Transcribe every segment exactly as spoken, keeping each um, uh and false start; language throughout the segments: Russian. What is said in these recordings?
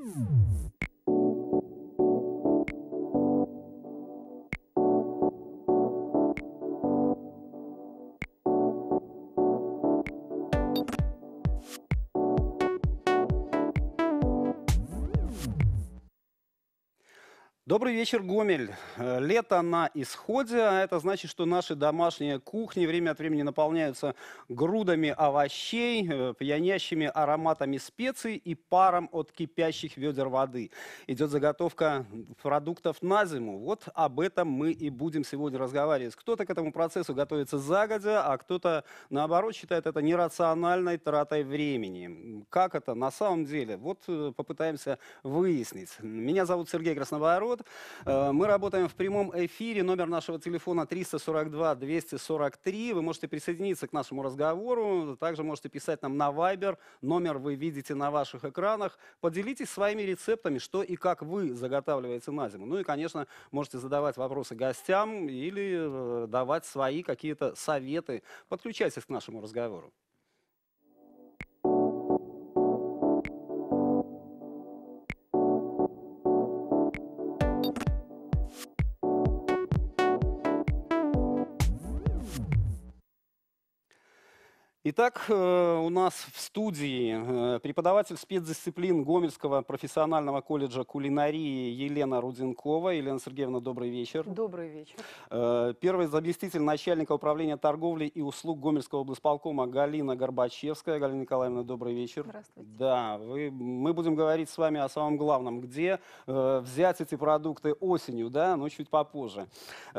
Добрый вечер, Гомель. Э, Лето на исходе, а это значит, что наши домашние кухни время от времени наполняются грудами овощей, э, пьянящими ароматами специй и паром от кипящих ведер воды. Идет заготовка продуктов на зиму. Вот об этом мы и будем сегодня разговаривать. Кто-то к этому процессу готовится загодя, а кто-то, наоборот, считает это нерациональной тратой времени. Как это на самом деле? Вот э, попытаемся выяснить. Меня зовут Сергей Красноворот. Э, Мы работаем в прямом эфире. Номер нашего телефона триста сорок два двести сорок три. Вы можете присоединиться к нашему разговору. Также можете писать нам на Viber. Номер вы видите на ваших экранах. Поделитесь своими рецептами, что и как вы заготавливаете на зиму. Ну и, конечно, можете задавать вопросы гостям или э, давать свои какие-то советы. Подключайтесь к нашему разговору. Итак, э, у нас в студии э, преподаватель спецдисциплин Гомельского профессионального колледжа кулинарии Елена Руденкова. Елена Сергеевна, добрый вечер. Добрый вечер. Э, Первый заместитель начальника управления торговли и услуг Гомельского облсполкома Галина Горбачевская. Галина Николаевна, добрый вечер. Здравствуйте. Да, вы, мы будем говорить с вами о самом главном, где э, взять эти продукты осенью, да, но чуть попозже.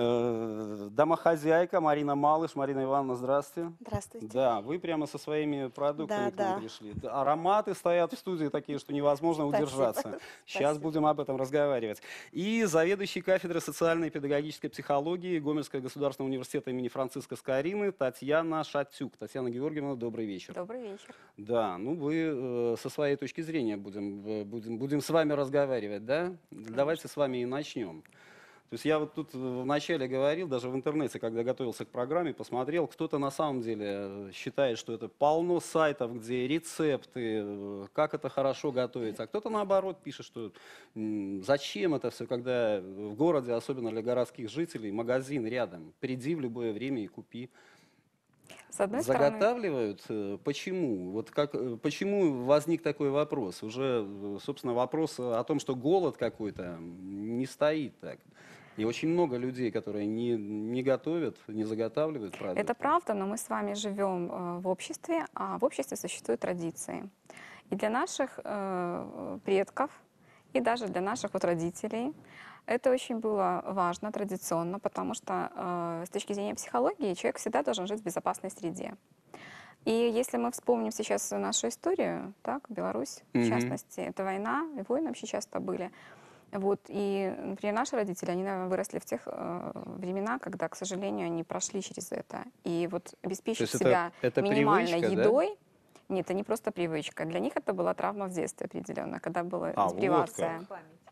Э, домохозяйка Марина Малыш. Марина Ивановна, здравствуйте. Здравствуйте. Да, вы прямо со своими продуктами Да, к нам да. пришли. Да, ароматы стоят в студии такие, что невозможно Спасибо. удержаться. Сейчас Спасибо. будем об этом разговаривать. И заведующий кафедрой социальной и педагогической психологии Гомельского государственного университета имени Франциска Скорины Татьяна Шатюк. Татьяна Георгиевна, добрый вечер. Добрый вечер. Да, ну вы э, со своей точки зрения будем, э, будем, будем с вами разговаривать, да? Давайте с вами и начнем. То есть я вот тут вначале говорил, даже в интернете, когда готовился к программе, посмотрел, кто-то на самом деле считает, что это полно сайтов, где рецепты, э, как это хорошо готовится, а кто-то наоборот пишет, что м, зачем это все, когда в городе, особенно для городских жителей, магазин рядом, приди в любое время и купи. С одной стороны, Заготавливают. э, Почему? Вот как, э, почему возник такой вопрос? Уже, э, собственно, вопрос о том, что голод какой-то не стоит так. И очень много людей, которые не, не готовят, не заготавливают продукты. это правда, но мы с вами живем э, в обществе, а в обществе существуют традиции. И для наших э, предков, и даже для наших вот родителей это очень было важно, традиционно, потому что э, с точки зрения психологии человек всегда должен жить в безопасной среде. И если мы вспомним сейчас нашу историю, так, Беларусь, в Мгм. частности, это война, и войны вообще часто были. Вот, и, например, наши родители, они, наверное, выросли в тех э, времена, когда, к сожалению, они прошли через это. И вот обеспечить есть это- себя это минимальной привычка, да? едой, нет, это не просто привычка. Для них это была травма в детстве определенно, когда была А, вот депривация.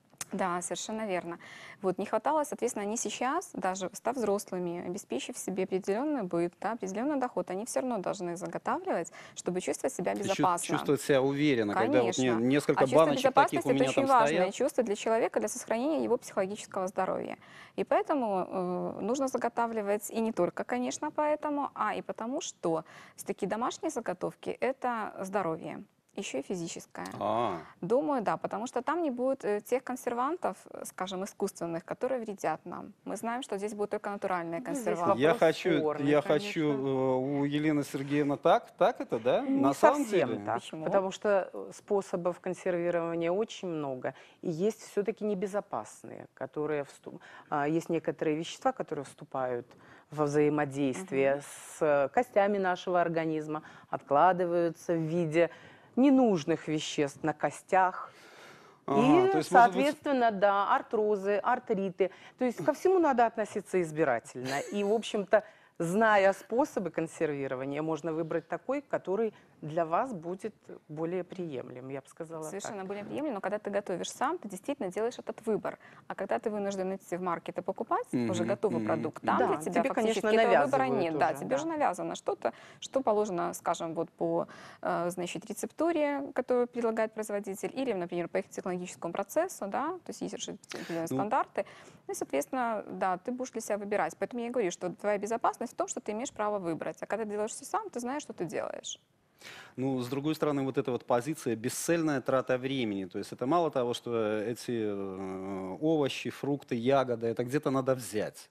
Да, совершенно верно. Вот, не хватало, соответственно, они сейчас, даже став взрослыми, обеспечив себе определенный быт, да, определенный доход, они все равно должны заготавливать, чтобы чувствовать себя Чу- безопасно. Чувствовать себя уверенно, когда вот не- Конечно. несколько А чувство баночек таких безопасности у это меня очень там важное стоят. чувство для человека, для сохранения его психологического здоровья. И поэтому э, нужно заготавливать, и не только, конечно, поэтому, а и потому, что все-таки домашние заготовки – это здоровье. Еще и физическое. А, Думаю, да, потому что там не будет э, тех консервантов, э, скажем, искусственных, которые вредят нам. Мы знаем, что здесь будут только натуральные здесь консерванты. я Вопрос хочу, формы, я конечно. хочу э, у Елены Сергеевны так, так это, да? Не На самом совсем деле? так, Почему? потому что э, способов консервирования очень много. И есть все-таки небезопасные, которые вступ- а, есть некоторые вещества, которые вступают во взаимодействие с э, костями нашего организма, откладываются в виде ненужных веществ на костях. Ага, И, то есть, может быть, соответственно, да, артрозы, артриты. То есть ко всему надо относиться избирательно. И, в общем-то, зная способы консервирования, можно выбрать такой, который для вас будет более приемлем, я бы сказала Совершенно так. более приемлемо, но когда ты готовишь сам, ты действительно делаешь этот выбор. А когда ты вынужден идти в маркет и покупать уже Мгм, готовый мгм. продукт, там Да, для тебя тебе, фактически конечно, этого выбора навязывают нет. Да, уже, тебе да. уже навязано что-то, что положено, скажем, вот по э, значит, рецептуре, которую предлагает производитель, или, например, по их технологическому процессу, да, то есть есть же определенные Ну, стандарты. Ну и, соответственно, да, ты будешь для себя выбирать. Поэтому я и говорю, что твоя безопасность в том, что ты имеешь право выбрать. А когда ты делаешь все сам, ты знаешь, что ты делаешь. Ну, с другой стороны, вот эта вот позиция бесцельная трата времени. То есть это мало того, что эти э, овощи, фрукты, ягоды, это где-то надо взять.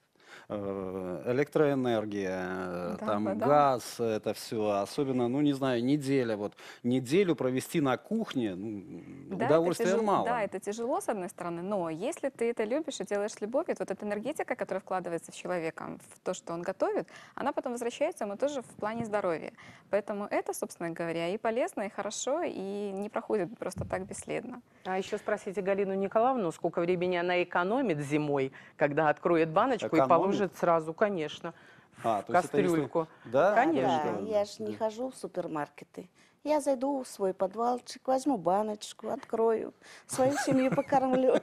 Э, Электроэнергия, э, Да, да, там да. газ, это все. Особенно, ну, не знаю, неделя. Вот неделю провести на кухне, ну, Да, это удовольствия тяжело, мало. да, это тяжело, с одной стороны, но если ты это любишь и делаешь с любовью, то вот эта энергетика, которая вкладывается в человека, в то, что он готовит, она потом возвращается ему тоже в плане здоровья. Поэтому это, собственно говоря, и полезно, и хорошо, и не проходит просто так бесследно. А еще спросите Галину Николаевну, сколько времени она экономит зимой, когда откроет баночку и Экономит? положит сразу, конечно, А, в то есть это если... кастрюльку. Да, Да, Галина Конечно. да, Николаевна? я же не хожу в супермаркеты. Я зайду в свой подвалчик, возьму баночку, открою, свою семью покормлю,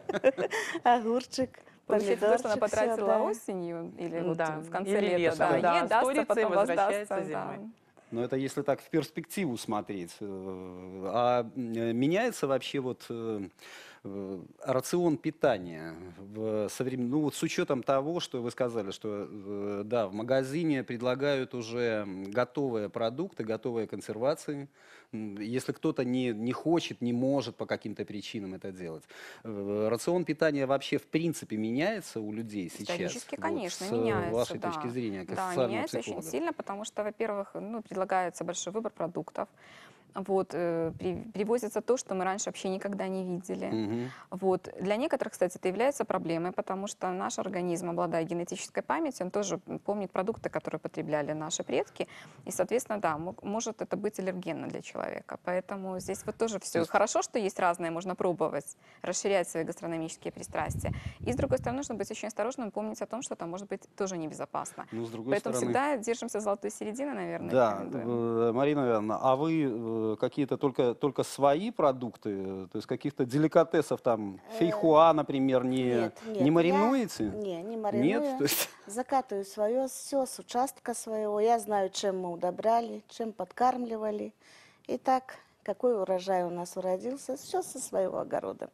огурчик, Получается, то, что она помидорчик, всё, потратила да. осенью или вот Да, в конце или лета, да, летом, да, ей дастся, сторится и потом возвращается воздастся. Да. зимой. Но это если так в перспективу смотреть. Э, А э, меняется вообще вот э, э, рацион питания в современ... ну вот с учетом того, что вы сказали, что э, да, в магазине предлагают уже м, готовые продукты, готовые консервации. М, Если кто-то не, не хочет, не может по каким-то причинам это делать. Э, Рацион питания вообще в принципе меняется у людей сейчас? Исторически, Вот конечно, с меняется, вашей да. точки зрения, как Да, социального меняется очень психолога. сильно, потому что, во-первых, ну, предлагается большой выбор продуктов. Вот, э, при- привозится то, что мы раньше вообще никогда не видели. Мгм. Вот. Для некоторых, кстати, это является проблемой, потому что наш организм, обладая генетической памятью, он тоже помнит продукты, которые потребляли наши предки. И, соответственно, да, мог- может это быть аллергенно для человека. Поэтому здесь вот тоже все есть- хорошо, что есть разное, можно пробовать, расширять свои гастрономические пристрастия. И, с другой стороны, нужно быть очень осторожным, помнить о том, что это может быть тоже небезопасно. Ну, с другой Поэтому стороны... всегда держимся золотой середины, наверное, Да, рекомендуем. э, Марина Ивановна, а вы э, какие-то только, только свои продукты, э, то есть каких-то деликатесов там, Э, фейхоа, например, не, Нет, не нет, я маринуете? не, не Нет? мариную, То есть, закатываю свое все с участка своего. Я знаю, чем мы удобряли, чем подкармливали. И так, какой урожай у нас уродился, все со своего огорода.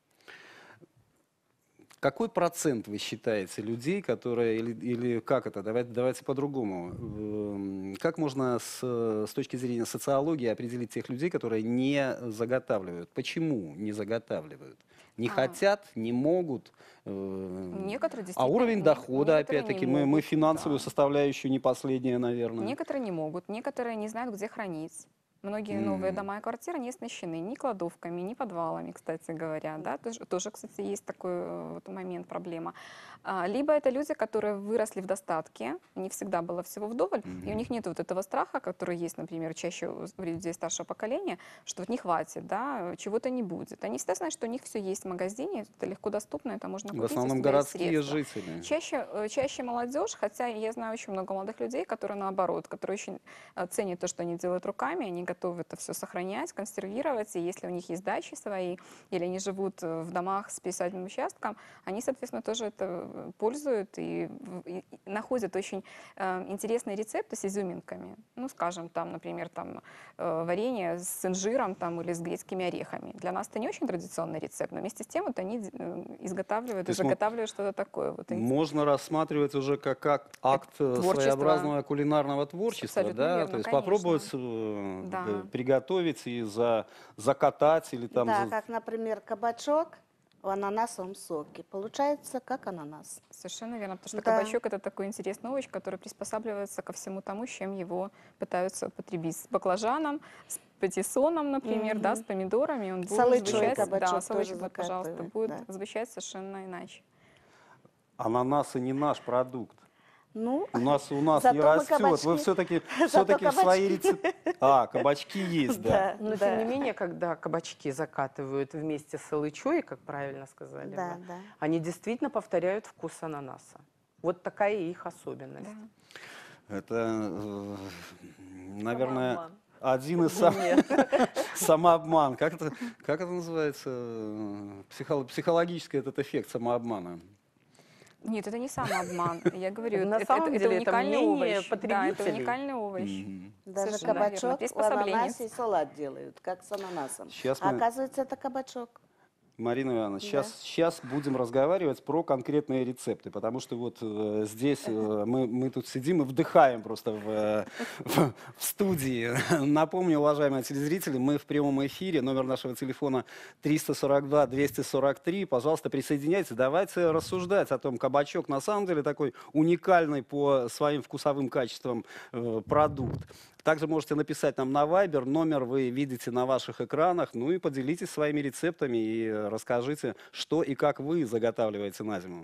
какой процент вы считаете людей, которые, или, или как это, давайте, давайте по-другому, Эм, как можно с, э, с точки зрения социологии определить тех людей, которые не заготавливают? Почему не заготавливают? Не А. хотят, не могут? э, Некоторые А действительно, уровень не- дохода, некоторые не опять-таки, мы, мы могут, финансовую да. составляющую не последняя, наверное. Некоторые не могут, некоторые не знают, где хранить. Многие новые М. дома и квартиры не оснащены ни кладовками, ни подвалами, кстати говоря. Да? Тоже, тоже, кстати, есть такой э, вот момент, проблема. А, Либо это люди, которые выросли в достатке, не всегда было всего вдоволь, и у них нет вот этого страха, который есть, например, чаще у у людей старшего поколения, что вот не хватит, да, чего-то не будет. Они всегда знают, что у них все есть в магазине, это легко доступно, это можно В купить, основном если у тебя есть городские средства. жители. Чаще, э, чаще молодежь, хотя я знаю очень много молодых людей, которые наоборот, которые очень э, ценят то, что они делают руками, они готовы это все сохранять, консервировать, и если у них есть дачи свои, или они живут э, в домах с пятидесятым участком, они, соответственно, тоже это э, пользуют и, в- и- и находят очень э, интересные рецепты с изюминками. Ну, скажем, там, например, там, э, варенье с инжиром там, или с грецкими орехами. Для нас это не очень традиционный рецепт, но вместе с тем вот они э, изготавливают То и есть мо- заготавливают что-то такое. Вот, ин- Можно рассматривать уже как, как акт э, творчество. своеобразного кулинарного творчества, Абсолютно да? верно, То есть конечно. попробовать э, Да. г- приготовить и за, закатать или там... Да, за- как, например, кабачок в ананасовом соке. Получается, как ананас. Совершенно верно, потому что Да. кабачок это такой интересный овощ, который приспосабливается ко всему тому, с чем его пытаются потребить. С баклажаном, с патиссоном, например, да, с Мгм. помидорами, он С будет алычой звучать, да, кабачок с алычой, тоже вот, пожалуйста, закатывают, будет да. звучать совершенно иначе. Ананасы не наш продукт. Ну, У нас, у нас не зато мы растет. Вы кабачки- все-таки зато все свои кабачки. рецепты... А, кабачки есть, да. Но, да. тем не менее, когда кабачки закатывают вместе с алычой, как правильно сказали Да, вы, да. они действительно повторяют вкус ананаса. Вот такая их особенность. Да. Это, э, наверное, Самообман. один из сам... Нет. самообман. Как это, как это называется? Психо- психологический этот эффект самообмана. Нет, это не самообман. Я говорю, На это, самом это, деле это это уникальный мнение овощ. Да, это потребителей. уникальный овощ. Мгм. Даже Совершенно верно. кабачок в Приспособленец. ананасе и салат делают, как с ананасом. Сейчас А мы- оказывается, это кабачок. Марина Ивановна, Да. сейчас, сейчас будем разговаривать про конкретные рецепты, потому что вот э, здесь э, мы, мы тут сидим и вдыхаем просто в, э, в, в студии. Напомню, уважаемые телезрители, мы в прямом эфире, номер нашего телефона триста сорок два двести сорок три. Пожалуйста, присоединяйтесь, давайте рассуждать о том, кабачок на самом деле такой уникальный по своим вкусовым качествам э, продукт. Также можете написать нам на Viber, номер вы видите на ваших экранах, ну и поделитесь своими рецептами и э, расскажите, что и как вы заготавливаете на зиму.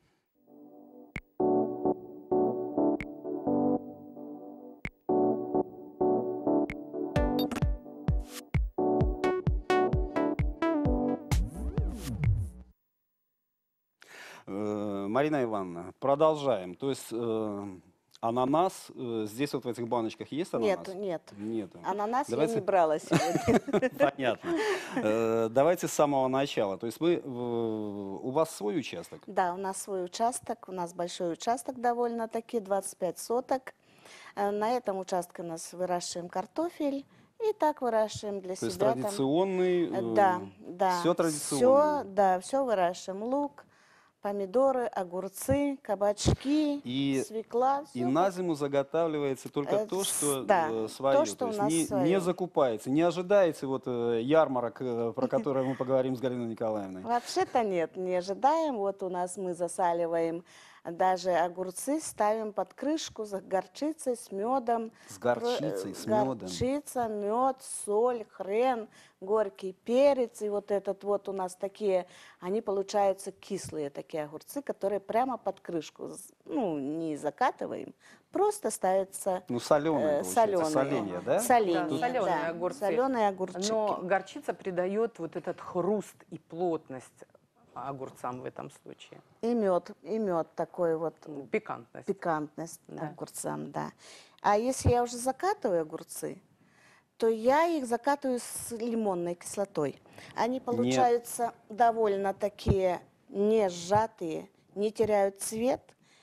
Э, Марина Ивановна, продолжаем. То есть э, ананас, э, здесь вот в этих баночках есть ананас? Нет, нет. Нету. Ананас Давайте- я не брала сегодня. Понятно. Э, Давайте с самого начала. То есть вы, э, у вас свой участок? Да, у нас свой участок, у нас большой участок довольно-таки, двадцать пять соток. Э, На этом участке у нас выращиваем картофель и так выращиваем для То есть себя. там. традиционный? Э, Да, да. Все традиционное. Все, да, все выращиваем. Лук, помидоры, огурцы, кабачки, И- свекла. И всё на как- зиму заготавливается только Э, то, с- что да, э, то, свое. что у есть нас не, своё. не закупается, не ожидаете вот э, ярмарок, э, про которые мы поговорим с Галиной Николаевной. Вообще-то нет, не ожидаем. Вот у нас мы засаливаем даже огурцы, ставим под крышку с горчицей, с медом. С горчицей, с медом. Горчица, мед, соль, хрен, горький перец. И вот этот вот у нас такие, они получаются кислые такие огурцы, которые прямо под крышку, з- ну, не закатываем, просто ставятся Ну, соленые, э, получается, соленые. соленья, да? Соленья, Да, соленые да, огурцы. соленые огурчики. Но горчица придает вот этот хруст и плотность огурцам в этом случае. И мед, и мед такой вот, Ну, Пикантность. пикантность Да. огурцам, да. А если я уже закатываю огурцы, то я их закатываю с лимонной кислотой. Они получаются довольно такие не сжатые, не теряют цвет.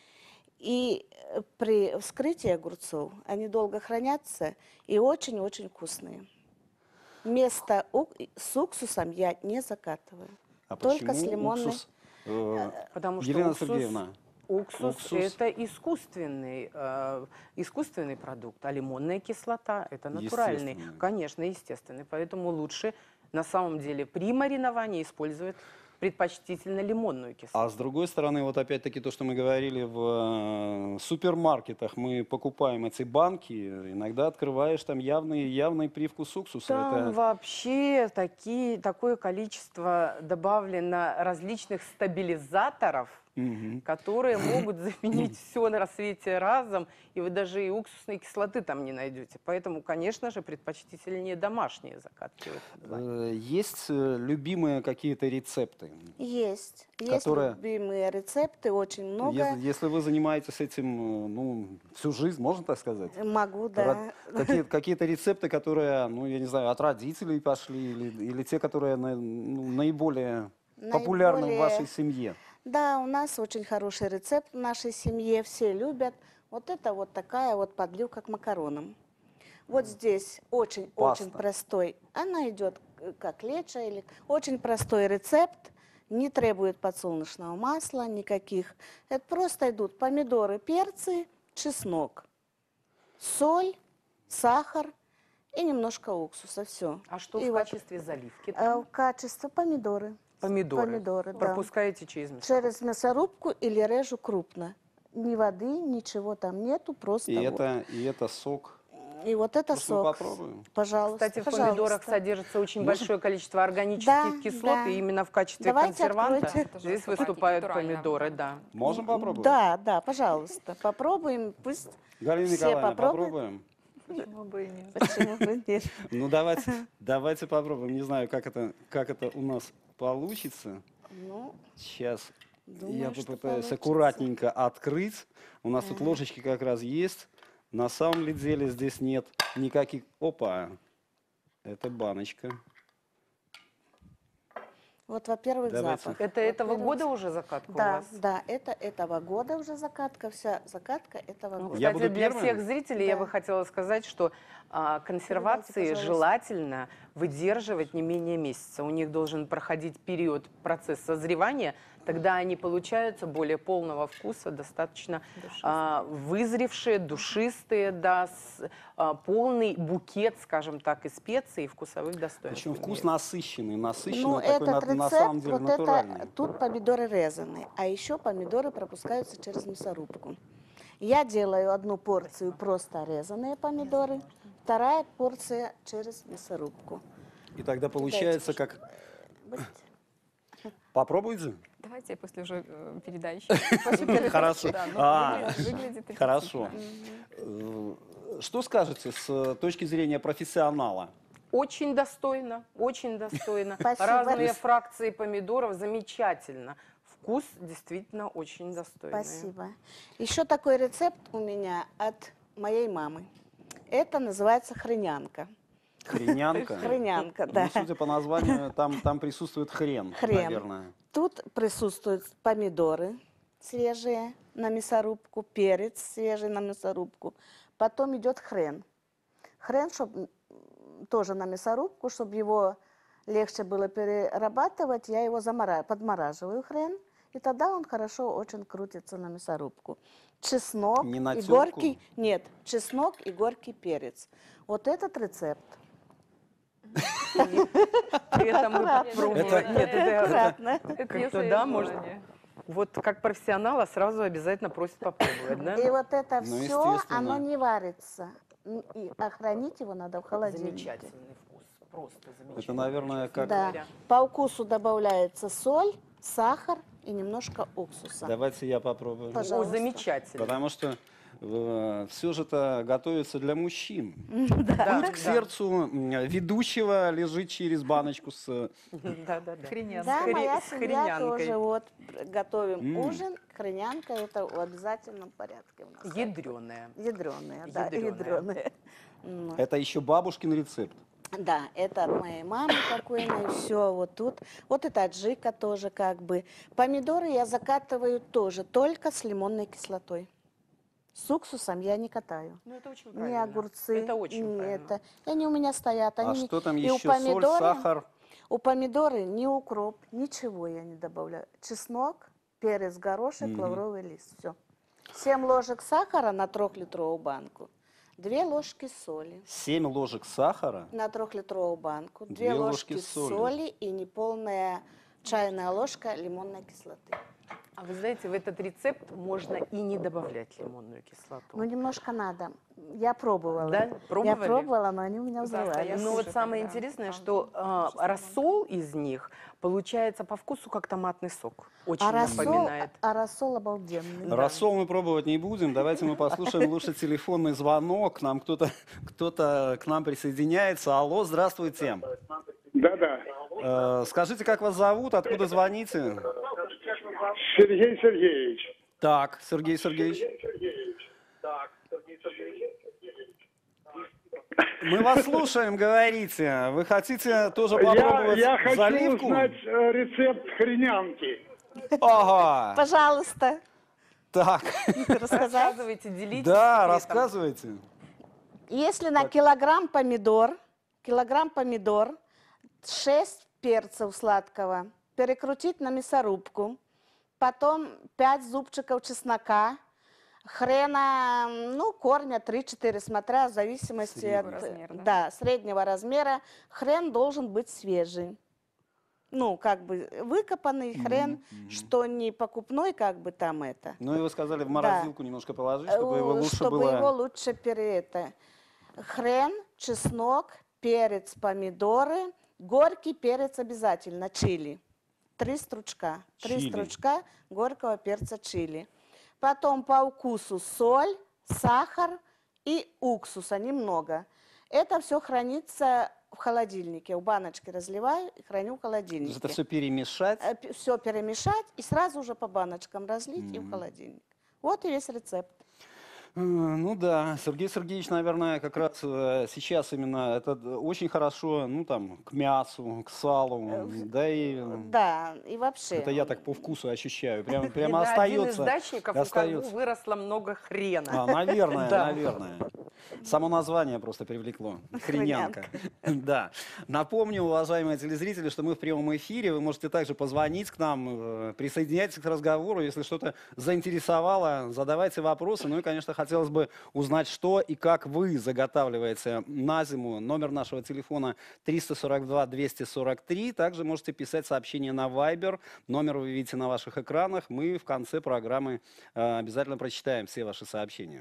И э, при вскрытии огурцов они долго хранятся и очень-очень вкусные. Вместо ук- с уксусом я не закатываю. А только почему с лимонной. уксус? Э, Потому что Елена уксус, Сергеевна, уксус, уксус- это искусственный, э, искусственный продукт, а лимонная кислота это натуральный. Естественный. Конечно, естественный. Поэтому лучше на самом деле при мариновании использовать предпочтительно лимонную кислоту. а с другой стороны, вот опять-таки то, что мы говорили в э, супермаркетах, мы покупаем эти банки, иногда открываешь там явный, явный привкус уксуса. Там Это- вообще такие, такое количество добавлено различных стабилизаторов, Мгм. которые могут заменить все на рассвете разом, и вы даже и уксусной кислоты там не найдете. Поэтому, конечно же, предпочтительнее домашние закатки. в этом плане. Э, Есть э, любимые какие-то рецепты? Есть. Есть Которые- любимые рецепты, очень много. Если, если вы занимаетесь этим э, ну, всю жизнь, можно так сказать? Могу, да. Ра- Какие, какие-то рецепты, которые, ну, я не знаю, от родителей пошли, или, или те, которые на- ну, наиболее популярны в Наиболее- вашей семье? Да, у нас очень хороший рецепт в нашей семье, все любят. Вот это вот такая вот подливка к макаронам. Вот здесь очень-очень Паста. простой. Она идет э, как лечо или очень простой рецепт. Не требует подсолнечного масла никаких. Это просто идут помидоры, перцы, чеснок, соль, сахар и немножко уксуса. Все. А что И в вот, качестве заливки? э, там? в качестве помидоры. Помидоры. Помидоры, да. Пропускаете через мясо. Через мясорубку или режу крупно. Ни воды, ничего там нету, просто И вот. это, и это сок. И вот это Может, мы сок. попробуем? Пожалуйста, Кстати, в пожалуйста. помидорах содержится очень Можно? большое количество органических Да, кислот, да. и именно в качестве Давайте консерванта откройте. Это же здесь собаки выступают натурально. помидоры, да. Можем попробовать? Да, да, пожалуйста. Попробуем. Пусть Галина все Николаевна, попробуют. попробуем? Почему бы и нет? Почему бы нет? Ну, давайте, давайте попробуем. Не знаю, как это, как это у нас получится. Ну, Сейчас думаю, я что попытаюсь получится. аккуратненько открыть. У нас тут ложечки как раз есть. На самом ли деле здесь нет никаких... Опа, это баночка. Вот, во-первых, Давайте. запах. Это этого Во-первых, года уже закатка у Да, вас? да, это этого года уже закатка, вся закатка этого Ну, года. Я кстати, буду для первым? всех зрителей я Да. бы хотела сказать, что а, консервации пожалуйста. желательно выдерживать не менее месяца. У них должен проходить период, процесс созревания, тогда они получаются более полного вкуса, достаточно а, вызревшие, душистые, да, с, а, полный букет, скажем так, и специй, и вкусовых достоинств. Причем вкус имеет. насыщенный, насыщенный, Ну, такой этот на, на рецепт, самом деле вот натуральный. это, тут помидоры резаные, а еще помидоры пропускаются через мясорубку. Я делаю одну порцию просто резаные помидоры, вторая порция через мясорубку. И тогда получается, как... Попробуйте. Давайте после уже э, передачи. Хорошо. Да, ну, А, выглядит- выглядит Хорошо. аппетитно. Э, Что скажете с э, точки зрения профессионала? Очень достойно, очень достойно. Спасибо. Разные фракции помидоров, замечательно. Вкус действительно очень достойный. Спасибо. Еще такой рецепт у меня от моей мамы. Это называется хренянка. Хренянка? Хренянка, Ну, да. судя по названию, там, там присутствует хрен, Хрен. наверное. Тут присутствуют помидоры свежие на мясорубку, перец свежий на мясорубку. Потом идет хрен. Хрен, чтобы тоже на мясорубку, чтобы его легче было перерабатывать, я его замора... подмораживаю хрен, и тогда он хорошо очень крутится на мясорубку. Чеснок Не на и терку? горький, нет, чеснок и горький перец. Вот этот рецепт. При этом мы попробуем. Это- Нет, это- Аккуратно. Это Как-то, если да, желание. может. Вот как профессионала сразу обязательно просит попробовать, да? И вот это Ну, все, естественно. оно не варится. М, И а хранить его надо в холодильнике. Замечательный вкус, просто замечательный. Это, наверное, честно как... Да. говоря. По вкусу добавляется соль, сахар и немножко уксуса. Давайте я попробую. О, Пожалуйста. замечательно. Потому что все же это готовится для мужчин. Да, Путь к сердцу м, ведущего лежит через баночку с... э, да, да, да. Хренянка. Да, хре- моя с семья хренянкой. тоже вот готовим М. ужин. Хренянка это в обязательном порядке у нас. Ядреная. Ядреная, да, Ядрёная. ядреная. М. Это еще бабушкин рецепт. Да, это от моей мамы покойной, все вот тут. Вот это аджика тоже как бы. Помидоры я закатываю тоже, только с лимонной кислотой. С уксусом я не катаю. Ну, это очень Ни правильно. огурцы, Это очень ни правильно. это. И они у меня стоят. Они А не- что там и у еще? Соль, помидоры- сахар? У помидоры ни укроп, ничего я не добавляю. Чеснок, перец, горошек, Мгм. лавровый лист. Все. семь ложек сахара на трехлитровую банку. две ложки соли семь ложек сахара? на трехлитровую банку. Две две ложки ложки соли. соли и неполная чайная ложка лимонной кислоты. А вы знаете, в этот рецепт можно и не добавлять лимонную кислоту. Ну, немножко надо. Я пробовала. Да? Я Пробовали? пробовала, но они у меня Завтра взрывались. я Ну вот слушаю самое тогда. интересное, Там что а, честно, рассол из них получается по вкусу как томатный сок. Очень А рассол, напоминает. а рассол обалденный. Да. Рассол мы пробовать не будем. Давайте мы послушаем лучше телефонный звонок. К нам кто-то кто-то к нам присоединяется. Алло, здравствуйте. Да-да. Э, скажите, как вас зовут, откуда звоните? Сергей Сергеевич. Так, Сергей Сергеевич. Мы вас слушаем, говорите. Вы хотите тоже Я, попробовать я хочу заливку? узнать э, рецепт хренянки. Ага. Пожалуйста, Так. рассказать. Рассказывайте, делитесь. Да, секретом. рассказывайте. Если на килограмм помидор, килограмм помидор, шесть перцев сладкого, перекрутить на мясорубку, потом пять зубчиков чеснока, хрена, ну, корня три-четыре, смотря в зависимости Среднего от размера, да? да, среднего размера. Хрен должен быть свежий. Ну, как бы выкопанный хрен, что не покупной, как бы там это. Ну и вы сказали в морозилку немножко положить, Э, чтобы его лучше чтобы было... его лучше пере это. Хрен, чеснок, перец, помидоры, горький перец обязательно, чили. Три стручка. Три Чили. стручка горького перца чили. Потом по вкусу соль, сахар и уксуса немного. Это все хранится в холодильнике. В баночке разливаю и храню в То есть холодильнике. это все перемешать. Все перемешать и сразу же по баночкам разлить и в холодильник. Вот и весь рецепт. Э, Ну да, Сергей Сергеевич, наверное, как раз э, сейчас именно это д- очень хорошо, ну там, к мясу, к салу, Э, в- да и э, Да, и вообще. это я так по вкусу ощущаю, прямо, И прямо на один из остается, дачников у козлу остается. выросло много хрена. А, наверное, Да. наверное. Само название просто привлекло. Хренянка. Да. Напомню, уважаемые телезрители, что мы в прямом эфире. Вы можете также позвонить к нам, э, присоединяйтесь к разговору. Если что-то заинтересовало, задавайте вопросы. Ну и, конечно, хотелось бы узнать, что и как вы заготавливаете на зиму. Номер нашего телефона триста сорок два двести сорок три. Также можете писать сообщение на Viber. Номер вы видите на ваших экранах. Мы в конце программы э, обязательно прочитаем все ваши сообщения.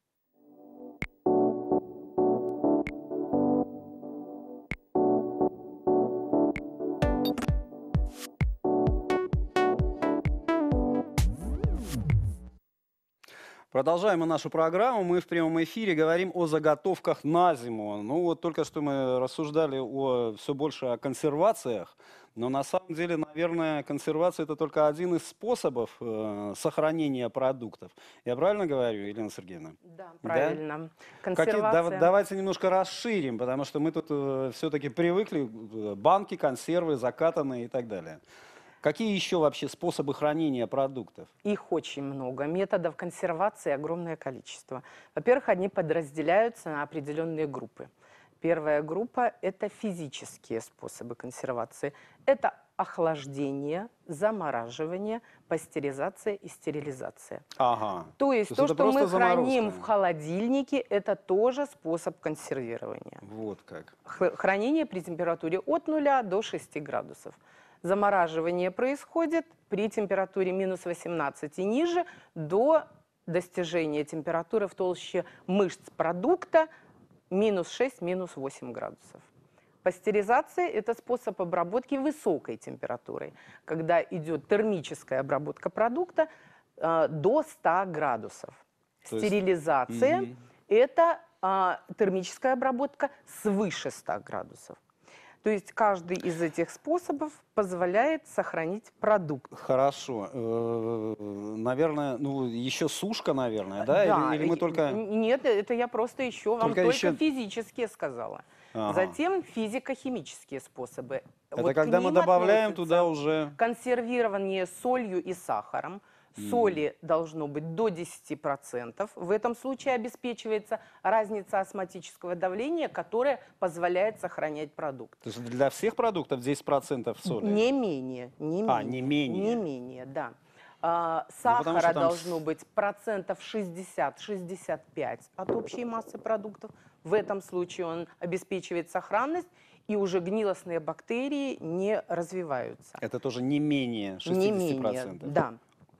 Продолжаем мы нашу программу. Мы в прямом эфире говорим о заготовках на зиму. Ну вот только что мы рассуждали о, все больше о консервациях. Но на самом деле, наверное, консервация это только один из способов э, сохранения продуктов. Я правильно говорю, Елена Сергеевна? Да, правильно. Какие- Консервация. дав- давайте немножко расширим, потому что мы тут все-таки привыкли э, банки, консервы, закатанные и так далее. Какие еще вообще способы хранения продуктов? Их очень много. Методов консервации огромное количество. Во-первых, они подразделяются на определенные группы. Первая группа – это физические способы консервации. Это охлаждение, замораживание, пастеризация и стерилизация. Ага. То есть То есть то, это что мы просто храним заморозка. в холодильнике, это тоже способ консервирования. Вот как. Х- Хранение при температуре от нуля до шести градусов. Замораживание происходит при температуре минус восемнадцать и ниже до достижения температуры в толще мышц продукта минус шесть, минус восемь градусов. Пастеризация – это способ обработки высокой температурой, когда идет термическая обработка продукта э, до ста градусов. То есть- Стерилизация Мгм. – это а, термическая обработка свыше ста градусов. То есть каждый из этих способов позволяет сохранить продукт. Хорошо. Э, Наверное, ну еще сушка, наверное, да? Или, или мы и- только... н- Нет, это я просто еще вам Только только, еще- физические сказала. Ага. Затем физико-химические способы. Это Вот к когда мы ним добавляем относятся туда уже... консервирование солью и сахаром. Соли должно быть до десяти процентов. В этом случае обеспечивается разница осмотического давления, которая позволяет сохранять продукт. То есть для всех продуктов десять процентов соли? Не менее, не менее. А, не менее. Не менее, да. А, Ну, потому что сахара там должно с- быть процентов шестьдесят — шестьдесят пять от общей массы продуктов. В этом случае он обеспечивает сохранность, и уже гнилостные бактерии не развиваются. Это тоже не менее Не шестидесяти менее, процентов? да.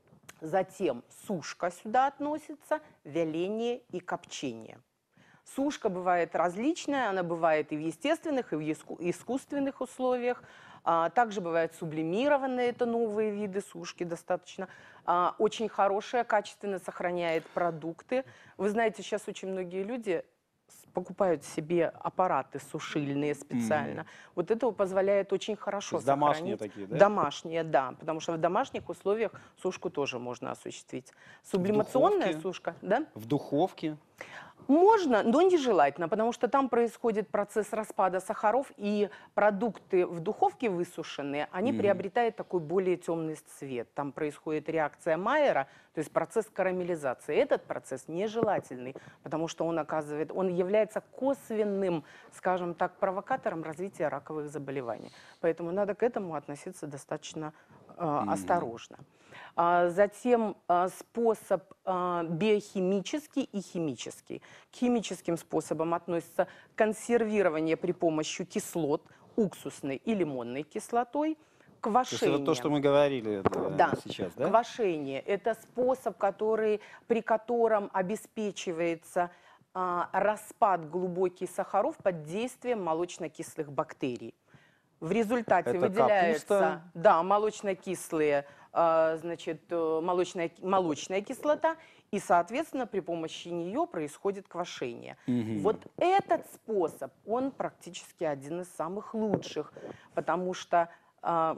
Затем сушка сюда относится, вяление и копчение. Сушка бывает различная, она бывает и в естественных, и в иску- искусственных условиях. А, также бывают сублимированные, это новые виды сушки достаточно. А, очень хорошая, качественно сохраняет продукты. Вы знаете, сейчас очень многие люди с- покупают себе аппараты сушильные специально. Вот это позволяет очень хорошо есть домашние сохранить. такие, да? Домашние, да, потому что в домашних условиях сушку тоже можно осуществить. Сублимационная духовке? сушка, да? В духовке? Можно, но нежелательно, потому что там происходит процесс распада сахаров, и продукты в духовке высушенные, они Мгм. приобретают такой более темный цвет. Там происходит реакция Майера, то есть процесс карамелизации. Этот процесс нежелательный, потому что он оказывает, он является косвенным, скажем так, провокатором развития раковых заболеваний. Поэтому надо к этому относиться достаточно э, осторожно. А, Затем а, способ а, биохимический и химический. К химическим способам относится консервирование при помощи кислот, уксусной и лимонной кислотой, То есть квашение. это то, что мы говорили э, Да. сейчас, да? Квашение – это способ, который, при котором обеспечивается а, распад глубокий сахаров под действием молочно-кислых бактерий. В результате Это выделяются капуста? да, молочно-кислые, а, значит, э, молочная, молочная кислота, и, соответственно, при помощи нее происходит квашение. Мгм. Вот этот способ, он практически один из самых лучших, потому что а,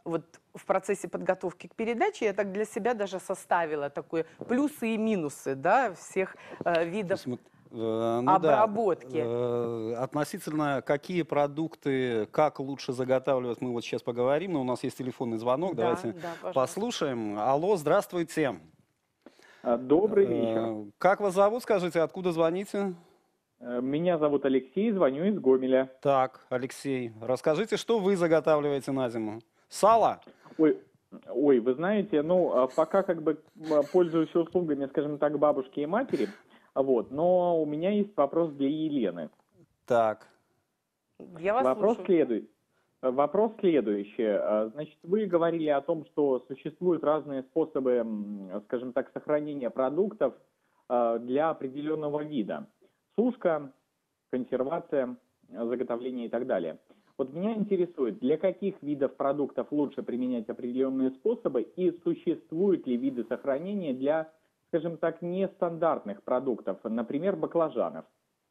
вот в процессе подготовки к передаче я так для себя даже составила такое плюсы и минусы, да, всех э, То видов есть мы, э, ну да, обработки. э, относительно какие продукты, как лучше заготавливать, мы вот сейчас поговорим, но у нас есть телефонный звонок, Да, давайте да, пожалуйста. послушаем. Алло, здравствуйте. А, Добрый вечер. Э, Как вас зовут, скажите, откуда звоните? Э, Меня зовут Алексей, звоню из Гомеля. Так, Алексей, расскажите, что вы заготавливаете на зиму? Сало? Ой, ой, вы знаете, ну, а пока как бы м, пользуюсь услугами, скажем так, бабушки и матери, а вот, но у меня есть вопрос для Елены. Так, Я вас Вопрос слушаю. следует. Вопрос следующий. А, Значит, вы говорили о том, что существуют разные способы, м, скажем так, сохранения продуктов а, для определенного вида. Сушка, консервация, а, заготовление и так далее. Вот меня интересует, для каких видов продуктов лучше применять определенные способы и существуют ли виды сохранения для, скажем так, нестандартных продуктов, например, баклажанов?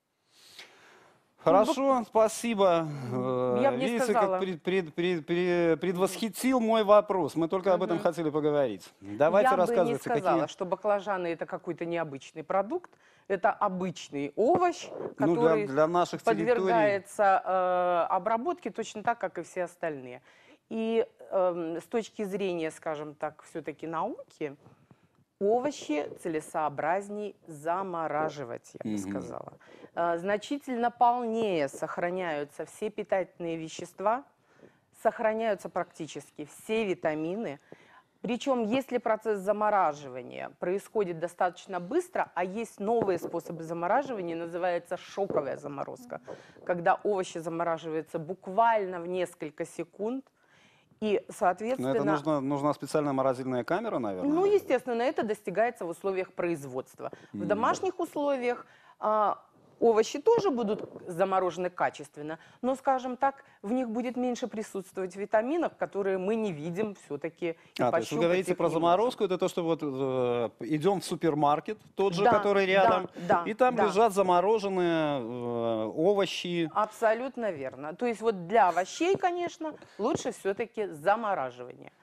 хорошо, спасибо. Э, Я бы не Видите, сказала. как пред- пред- пред- пред- предвосхитил мой вопрос. Мы только об этом Мгм. хотели поговорить. Давайте Я бы не рассказывайте, сказала, какие... что баклажаны это какой-то необычный продукт. Это обычный овощ, Ну, для, который для наших территорий... подвергается э, обработке точно так, как и все остальные. И эм, с точки зрения, скажем так, все-таки науки, овощи целесообразней замораживать, я бы Мгм. сказала. Э, значительно полнее сохраняются все питательные вещества, сохраняются практически все витамины. Причем, если процесс замораживания происходит достаточно быстро, а есть новые способы замораживания, называется шоковая заморозка, когда овощи замораживаются буквально в несколько секунд, и, Но соответственно... это нужна, нужна специальная морозильная камера, наверное? Ну, естественно, это достигается в условиях производства. В Мгм. домашних условиях а, овощи тоже будут заморожены качественно, но, скажем так, в них будет меньше присутствовать витаминов, которые мы не видим все-таки. А, то есть вы говорите про заморозку, это то, что вот э, идем в супермаркет, тот же, Да, который рядом, да, и там да. лежат замороженные э, овощи. Абсолютно верно. То есть вот для овощей, конечно, лучше все-таки замораживание.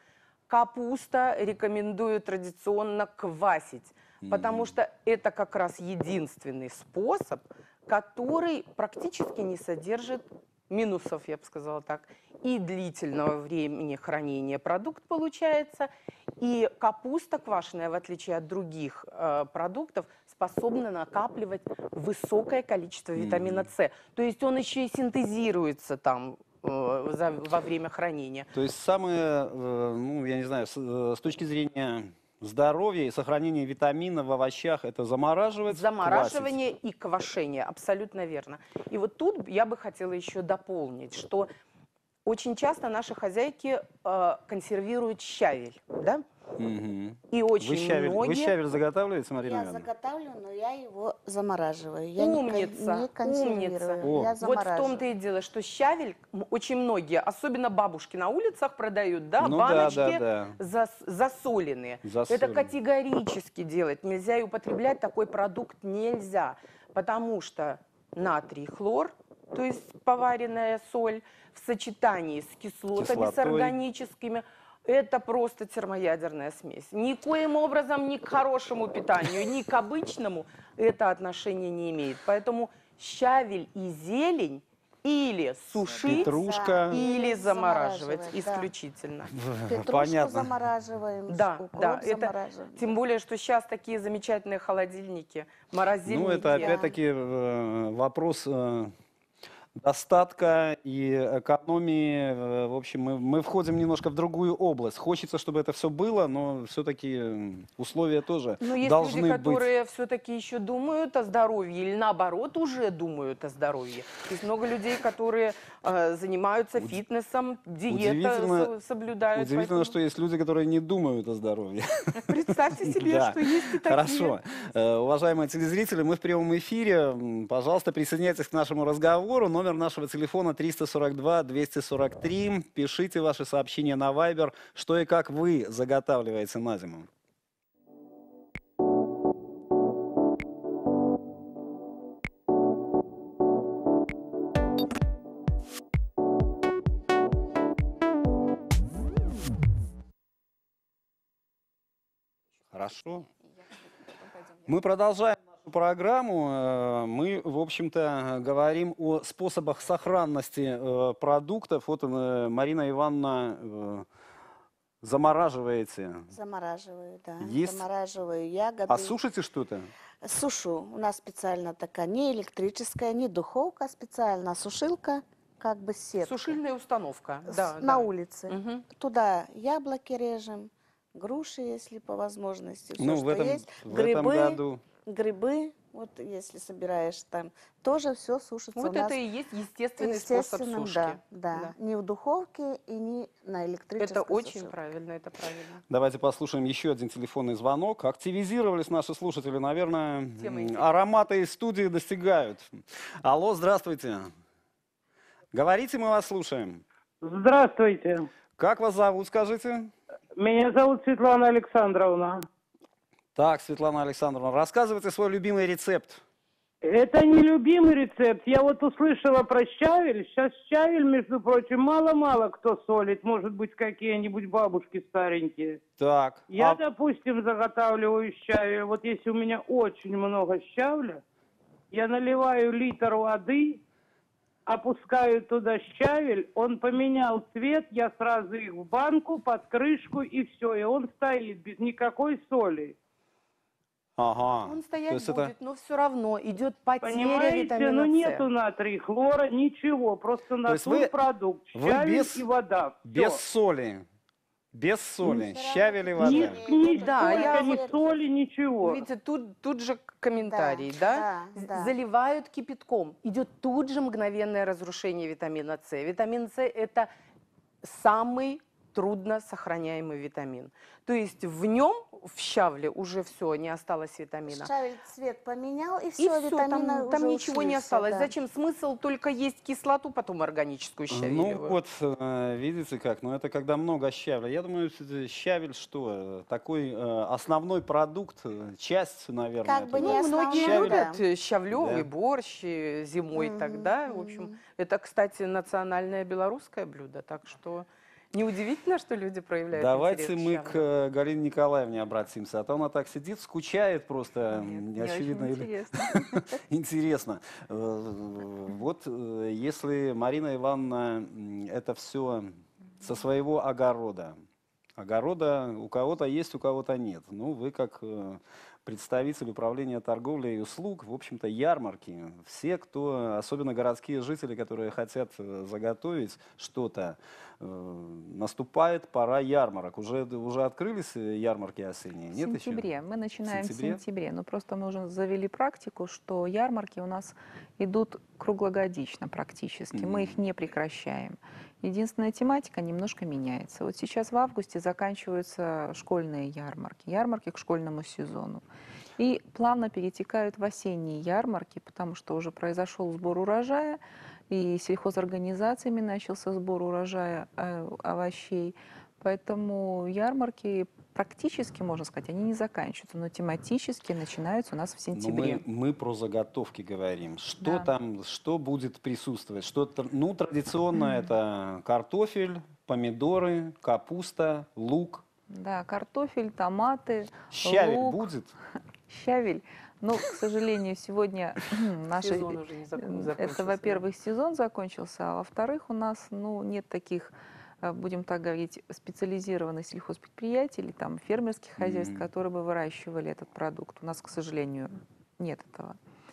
Капуста рекомендую традиционно квасить, потому что это как раз единственный способ, который практически не содержит минусов, я бы сказала так, и длительного времени хранения продукт получается, и капуста квашеная, в отличие от других э, продуктов, способна накапливать высокое количество витамина С. То есть он еще и синтезируется там э, за- во время хранения. То есть самые, э, ну, я не знаю, с, э, с точки зрения здоровья и сохранения витамина в овощах, это замораживать, Замораживание и квашение, абсолютно верно. И вот тут я бы хотела еще дополнить, что очень часто наши хозяйки э, консервируют щавель, да? квасить. Мгм. И Вы очень щавель, вы многие... щавель заготавливаете, Марина Я Ивановна? заготавливаю, но я его замораживаю. Я не кон- Умница, не консервирую, умница. О. я Вот в замораживаю. том-то и дело, что щавель м, очень многие, особенно бабушки на улицах продают, да, Ну да, баночки да, да. зас- засоленные. Засоленные. Это категорически делать нельзя, и употреблять такой продукт нельзя, потому что натрий, хлор, то есть поваренная соль, в сочетании с кислотами, с Кислотой. органическими, это просто термоядерная смесь. Никоим образом ни к хорошему питанию, ни к обычному это отношение не имеет. Поэтому щавель и зелень или сушить, Петрушка. или замораживать Замораживать, да. исключительно. Петрушку Понятно. замораживаем, Да, укроп да, это замораживаем. тем более, что сейчас такие замечательные холодильники, морозильники. Ну, это опять-таки э, вопрос э, достатка и экономии. Э, В общем, мы, мы входим немножко в другую область. Хочется, чтобы это все было, но все-таки условия тоже Но есть должны люди, быть. которые все-таки еще думают о здоровье или наоборот уже думают о здоровье. Есть много людей, которые э, занимаются фитнесом, диета удивительно- со- соблюдают. Удивительно, поэтому что есть люди, которые не думают о здоровье. Представьте себе, Да. что есть и такие. Хорошо. Э, Уважаемые телезрители, мы в прямом эфире. М, Пожалуйста, присоединяйтесь к нашему разговору. Номер нашего телефона триста сорок два двести сорок три. Пишите ваши сообщения на Viber, что и как вы заготавливаете на зиму. Хорошо. И я потом пойдем. Мы продолжаем нашу программу. Э, Мы, в общем-то, говорим о способах сохранности э, продуктов. Вот э, Марина Ивановна э, замораживаете. Замораживаю, да. Есть- Замораживаю ягоды. А сушите что-то? Сушу. У нас специально такая не электрическая, не духовка, а специально сушилка, как бы сетка. Сушильная установка. С- Да, на да. улице. Мгм. Туда яблоки режем, груши, если по возможности, все, Ну, что в этом, есть. в Грибы, этом году. грибы, вот если собираешь там, тоже все сушится Вот у нас. это и есть естественный способ естественным, сушки. да, да, Да. Не в духовке и не на электрической Это очень сушилке. правильно, это правильно. Давайте послушаем еще один телефонный звонок. Активизировались наши слушатели. Наверное, Тема м, интересная. ароматы из студии достигают. Алло, здравствуйте. Говорите, мы вас слушаем. Здравствуйте. Как вас зовут, скажите? Меня зовут Светлана Александровна. Так, Светлана Александровна, рассказывайте свой любимый рецепт. Это не любимый рецепт. Я вот услышала про щавель. Сейчас щавель, между прочим, мало-мало кто солит. Может быть, какие-нибудь бабушки старенькие. Так, Я, а- допустим, заготавливаю щавель. Вот если у меня очень много щавля, я наливаю литр воды, опускаю туда щавель, он поменял цвет, я сразу их в банку, под крышку и все. И он стоит без никакой соли. ага. Он То стоять есть будет, это- но все равно идет потеря Понимаете, витамина ну С. нету натрия, хлора, ничего, просто есть вы- натурпродукт, вы щавель без- и вода. Без Всё. соли. Без соли. всё равно Щавель и вода. Ни, ни Да, столько, я ни вот- соли, ничего. Видите, тут, тут же комментарий, да? да, З- да. Заливают кипятком. Идет тут же мгновенное разрушение витамина С. Витамин С – это самый трудно сохраняемый витамин. То есть в нем, в щавле, уже все, не осталось витамина. Щавель цвет поменял, и И все, все, витамины там, там уже ничего ушли не всё, осталось. да. Зачем? Смысл только есть кислоту, потом органическую Ну щавелевую. вот, э, видите как, ну это когда много щавеля. Я думаю, э, щавель что, э, такой э, основной продукт, э, часть, наверное. Как бы этого. не Ну, многие основной, любят да. э, щавлевый Да. борщ э, зимой Мгм, тогда. В общем, мгм. это, кстати, национальное белорусское блюдо. Так что неудивительно, что люди проявляют Давайте интерес к мы к щавлю. э, Галине Николаевне обратимся, а то она так сидит, скучает просто, Нет, м, мне очень очевидно, или- интересно. интересно. Э, Вот э, если Марина Ивановна м, это все со своего огорода, огорода у кого-то есть, у кого-то нет. Ну, вы как э, представитель управления торговли и услуг, в общем-то, ярмарки, все, кто, особенно городские жители, которые хотят э, заготовить что-то, э, наступает пора ярмарок. Уже, уже открылись э, ярмарки осенние? В Нет еще? сентябре. Мы начинаем сентябре? в сентябре. Но просто мы уже завели практику, что ярмарки у нас идут круглогодично практически. Мы их Мгм. не прекращаем. Единственная тематика немножко меняется. Вот сейчас в августе заканчиваются школьные ярмарки, ярмарки к школьному сезону. И плавно перетекают в осенние ярмарки, потому что уже произошел сбор урожая, и сельхозорганизациями начался сбор урожая э, овощей. Поэтому ярмарки практически, можно сказать, они не заканчиваются, но тематически начинаются у нас в Ну, сентябре. мы, мы про заготовки говорим. Что Да. там, что будет присутствовать? Что, тр- ну, традиционно это картофель, помидоры, капуста, лук. Да, картофель, томаты, Щавель лук, будет? щавель. Но, к сожалению, сегодня наши... Сезон уже не зак- Это, закончился, во-первых, сезон закончился, а во-вторых, у нас ну, нет таких, э, будем так говорить, специализированных сельхозпредприятий или там фермерских хозяйств, Мгм. которые бы выращивали этот продукт. У нас, к сожалению, нет этого.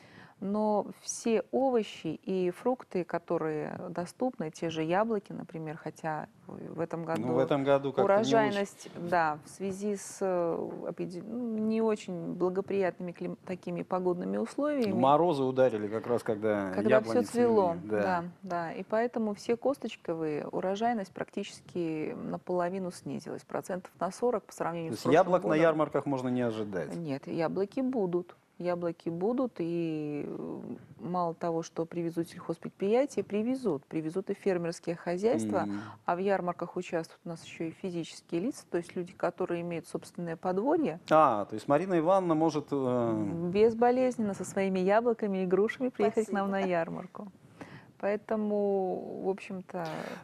Но все овощи и фрукты, которые доступны, те же яблоки, например, хотя в этом году, Ну, в этом году как-то не очень. урожайность, да, в связи с э, определ- ну, не очень благоприятными клим- такими погодными условиями, Ну, морозы ударили как раз, когда когда все яблони цвело, цвели. да. да, и поэтому все косточковые урожайность практически наполовину снизилась, процентов на сорок по сравнению То с есть прошлым яблок на годом. ярмарках можно не ожидать. Нет, яблоки будут. Яблоки будут, и э, мало того, что привезут сельхозпредприятия, привезут. Привезут и фермерские хозяйства, М. а в ярмарках участвуют у нас еще и физические лица, то есть люди, которые имеют собственное подворье, А, то есть Марина Ивановна может... э, безболезненно со своими яблоками и грушами приехать к нам Спасибо. на ярмарку. Поэтому, в общем-то, все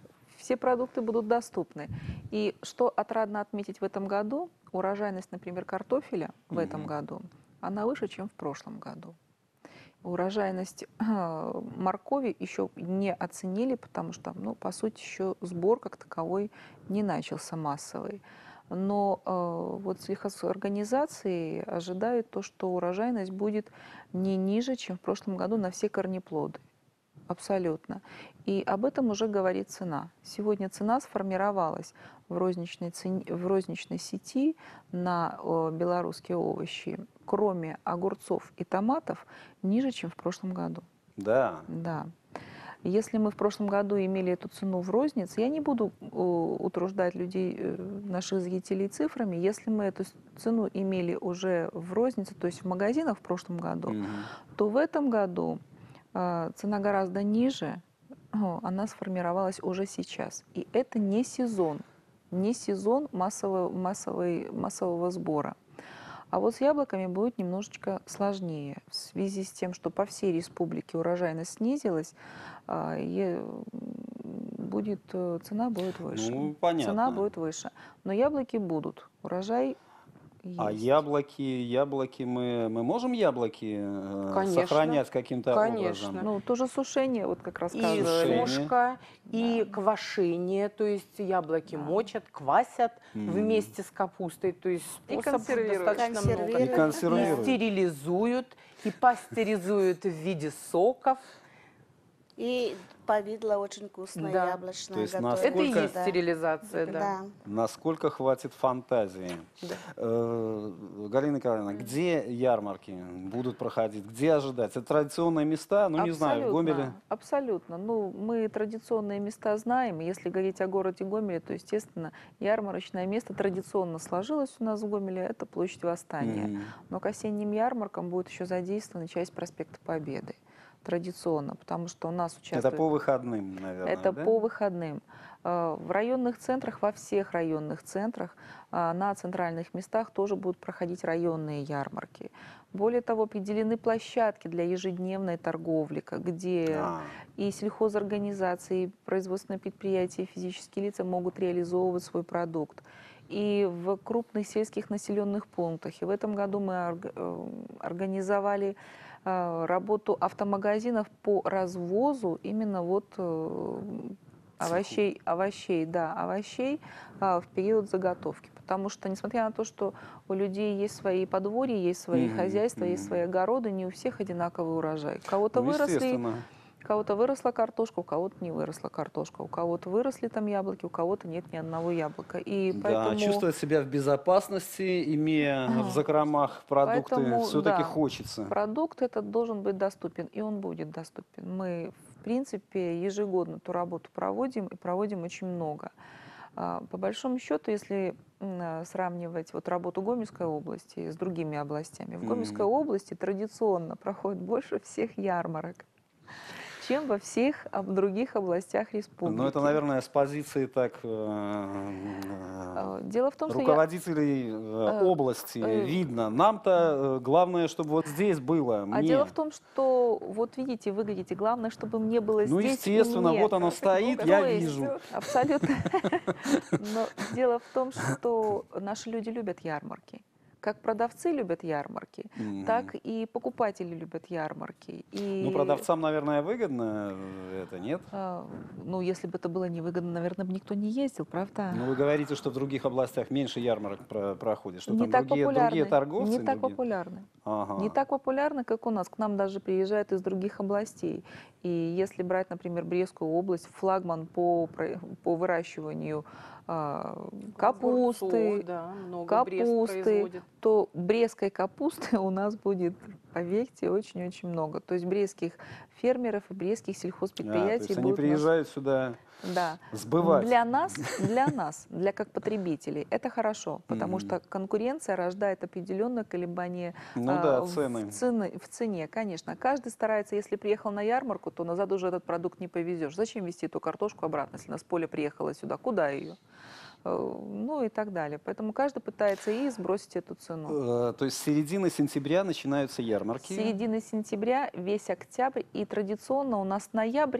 все продукты будут доступны. И что отрадно отметить в этом году, урожайность, например, картофеля в Мгм. этом году, она выше, чем в прошлом году. Урожайность э, моркови еще не оценили, потому что, ну, по сути, еще сбор как таковой не начался массовый. Но э, вот сельхозорганизации ожидают то, что урожайность будет не ниже, чем в прошлом году на все корнеплоды. Абсолютно. И об этом уже говорит цена. Сегодня цена сформировалась в розничной, цене, в розничной сети на э, белорусские овощи, кроме огурцов и томатов, ниже, чем в прошлом году. Да. Да. Если мы в прошлом году имели эту цену в рознице, я не буду э, утруждать людей, э, наших зрителей цифрами, если мы эту с- цену имели уже в рознице, то есть в магазинах в прошлом году, Мгм. то в этом году э, цена гораздо ниже, о, она сформировалась уже сейчас. И это не сезон, не сезон массового, массовой, массового сбора. А вот с яблоками будет немножечко сложнее в связи с тем, что по всей республике урожайность снизилась, а, и м, будет, э, цена будет выше. Ну, понятно. Цена будет выше. Но яблоки будут, урожай А есть. яблоки, яблоки мы, мы можем яблоки э, Конечно. сохранять каким-то Конечно. образом? Ну, тоже сушение, вот как И рассказывали. Сушение. сушка, и квашение, то есть яблоки Да. мочат, квасят Мгм. вместе с капустой, то есть И способов консервируют. достаточно много. Консервируют. И И консервируют. стерилизуют, и пастеризуют в виде соков. И повидло очень вкусное, Да. яблочное. То есть готовят. насколько- Это и есть Да. стерилизация, да. Да. Насколько хватит фантазии? Да. Э, Галина Николаевна, где ярмарки будут проходить? Где ожидать? Это традиционные места? Ну, не знаю, в Гомеле. Абсолютно. Ну, мы традиционные места знаем. И если говорить о городе Гомеле, то, естественно, ярмарочное место традиционно сложилось у нас в Гомеле. Это площадь Восстания. Мгм. Но к осенним ярмаркам будет еще задействована часть проспекта Победы. Традиционно, потому что у нас участвует... Это по выходным, наверное, Это да? по выходным. Э, В районных центрах, во всех районных центрах, а, на центральных местах тоже будут проходить районные ярмарки. Более того, определены площадки для ежедневной торговли, ка- где А, и сельхозорганизации, и производственные предприятия, и физические лица могут реализовывать свой продукт. И в крупных сельских населенных пунктах. И в этом году мы орг- э, организовали э, работу автомагазинов по развозу именно вот э, овощей, овощей, да, овощей а, в период заготовки. Потому что, несмотря на то, что у людей есть свои подворья, есть свои Мгм, хозяйства, есть мгм. свои огороды, не у всех одинаковый урожай. У кого-то ну, выросли, естественно. у кого-то выросла картошка, у кого-то не выросла картошка, у кого-то выросли там яблоки, у кого-то нет ни одного яблока. И Да, поэтому... чувствовать себя в безопасности, имея в закромах продукты, Поэтому, все-таки да, хочется. Продукт этот должен быть доступен, и он будет доступен. Мы, в принципе, ежегодно эту работу проводим, и проводим очень много. А, По большому счету, если м, а, сравнивать вот работу Гомельской области с другими областями, в Мгм. Гомельской области традиционно проходит больше всех ярмарок, чем во всех об- других областях республики. Ну, это, наверное, с позиции так э, А, э, Дело в том, что я... руководителей э, э, области э, видно. Нам-то э, главное, чтобы вот здесь было. А Мне. дело в том, что вот видите, вы говорите, главное, чтобы мне было Ну, здесь и естественно, мне. вот оно стоит, То я есть, вижу. Абсолютно. Но дело в том, что наши люди любят ярмарки. Как продавцы любят ярмарки, Мгм. так и покупатели любят ярмарки. И, Ну, продавцам, наверное, выгодно э, это, нет? а, ну, если бы это было невыгодно, наверное, бы никто не ездил, правда? Ну, вы говорите, что в других областях меньше ярмарок про- проходит, что не там так другие, популярны. другие торговцы. Не так другие- популярны. Ага. Не так популярны, как у нас. К нам даже приезжают из других областей. И если брать, например, Брестскую область, флагман по, про- по выращиванию а, капусты, Огурцов, да, много Брест капусты, производит. то брестской капусты у нас будет, поверьте, очень-очень много. То есть брестских фермеров и брестских А, то сельхозпредприятий есть они будут у нас- приезжают сюда Да. сбывать. Для нас, для нас, для как потребителей, это хорошо, потому Мгм. что конкуренция рождает определенное колебание Ну а, да, в, цены. цены- в цене, конечно. Каждый старается, если приехал на ярмарку, то назад уже этот продукт не повезешь. Зачем везти эту картошку обратно, если она с поля приехала сюда? Куда ее? Э, Ну и так далее. Поэтому каждый пытается и сбросить эту цену. Э, То есть с середины сентября начинаются С ярмарки. середины сентября, весь октябрь, и традиционно у нас ноябрь,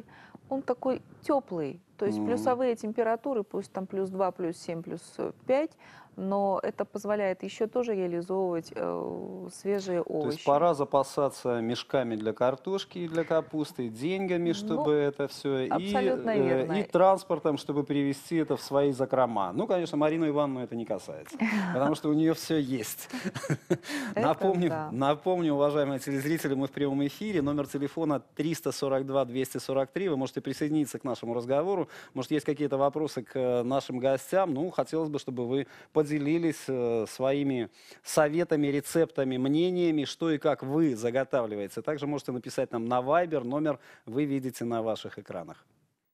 он такой теплый. То есть Мгм. плюсовые температуры, пусть там плюс два, плюс семь, плюс пять, но это позволяет еще тоже реализовывать э, свежие То овощи. есть пора запасаться мешками для картошки и для капусты, деньгами, чтобы Ну, это все, и, абсолютно э, верно. и транспортом, чтобы перевезти это в свои закрома. Ну, конечно, Марину Ивановну это не касается, потому что у нее все есть. Напомню, да. напомню, уважаемые телезрители, мы в прямом эфире. Номер телефона триста сорок два двести сорок три. Вы можете присоединиться к нашему разговору. Может, есть какие-то вопросы к э, нашим гостям. Ну, хотелось бы, чтобы вы поделились э, своими советами, рецептами, мнениями, что и как вы заготавливаете. Также можете написать нам на Viber, номер вы видите на ваших экранах.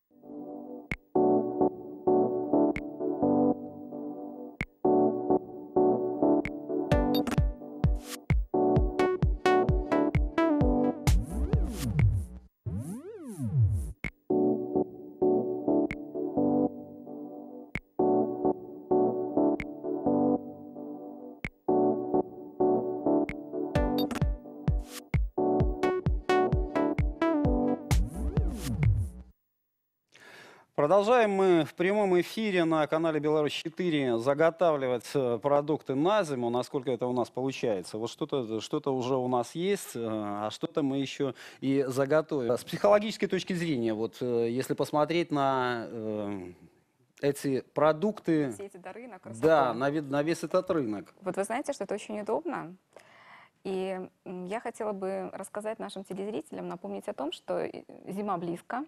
Продолжаем мы в прямом эфире на канале Беларусь четыре заготавливать э, продукты на зиму, насколько это у нас получается. Вот что-то что-то уже у нас есть, э, а что-то мы еще и заготовим. С психологической точки зрения, вот э, если посмотреть на э, эти продукты, Все эти дары на красоту. да, на, вид- на весь этот рынок. Вот вы знаете, что это очень удобно. И м, я хотела бы рассказать нашим телезрителям, напомнить о том, что и- зима близко.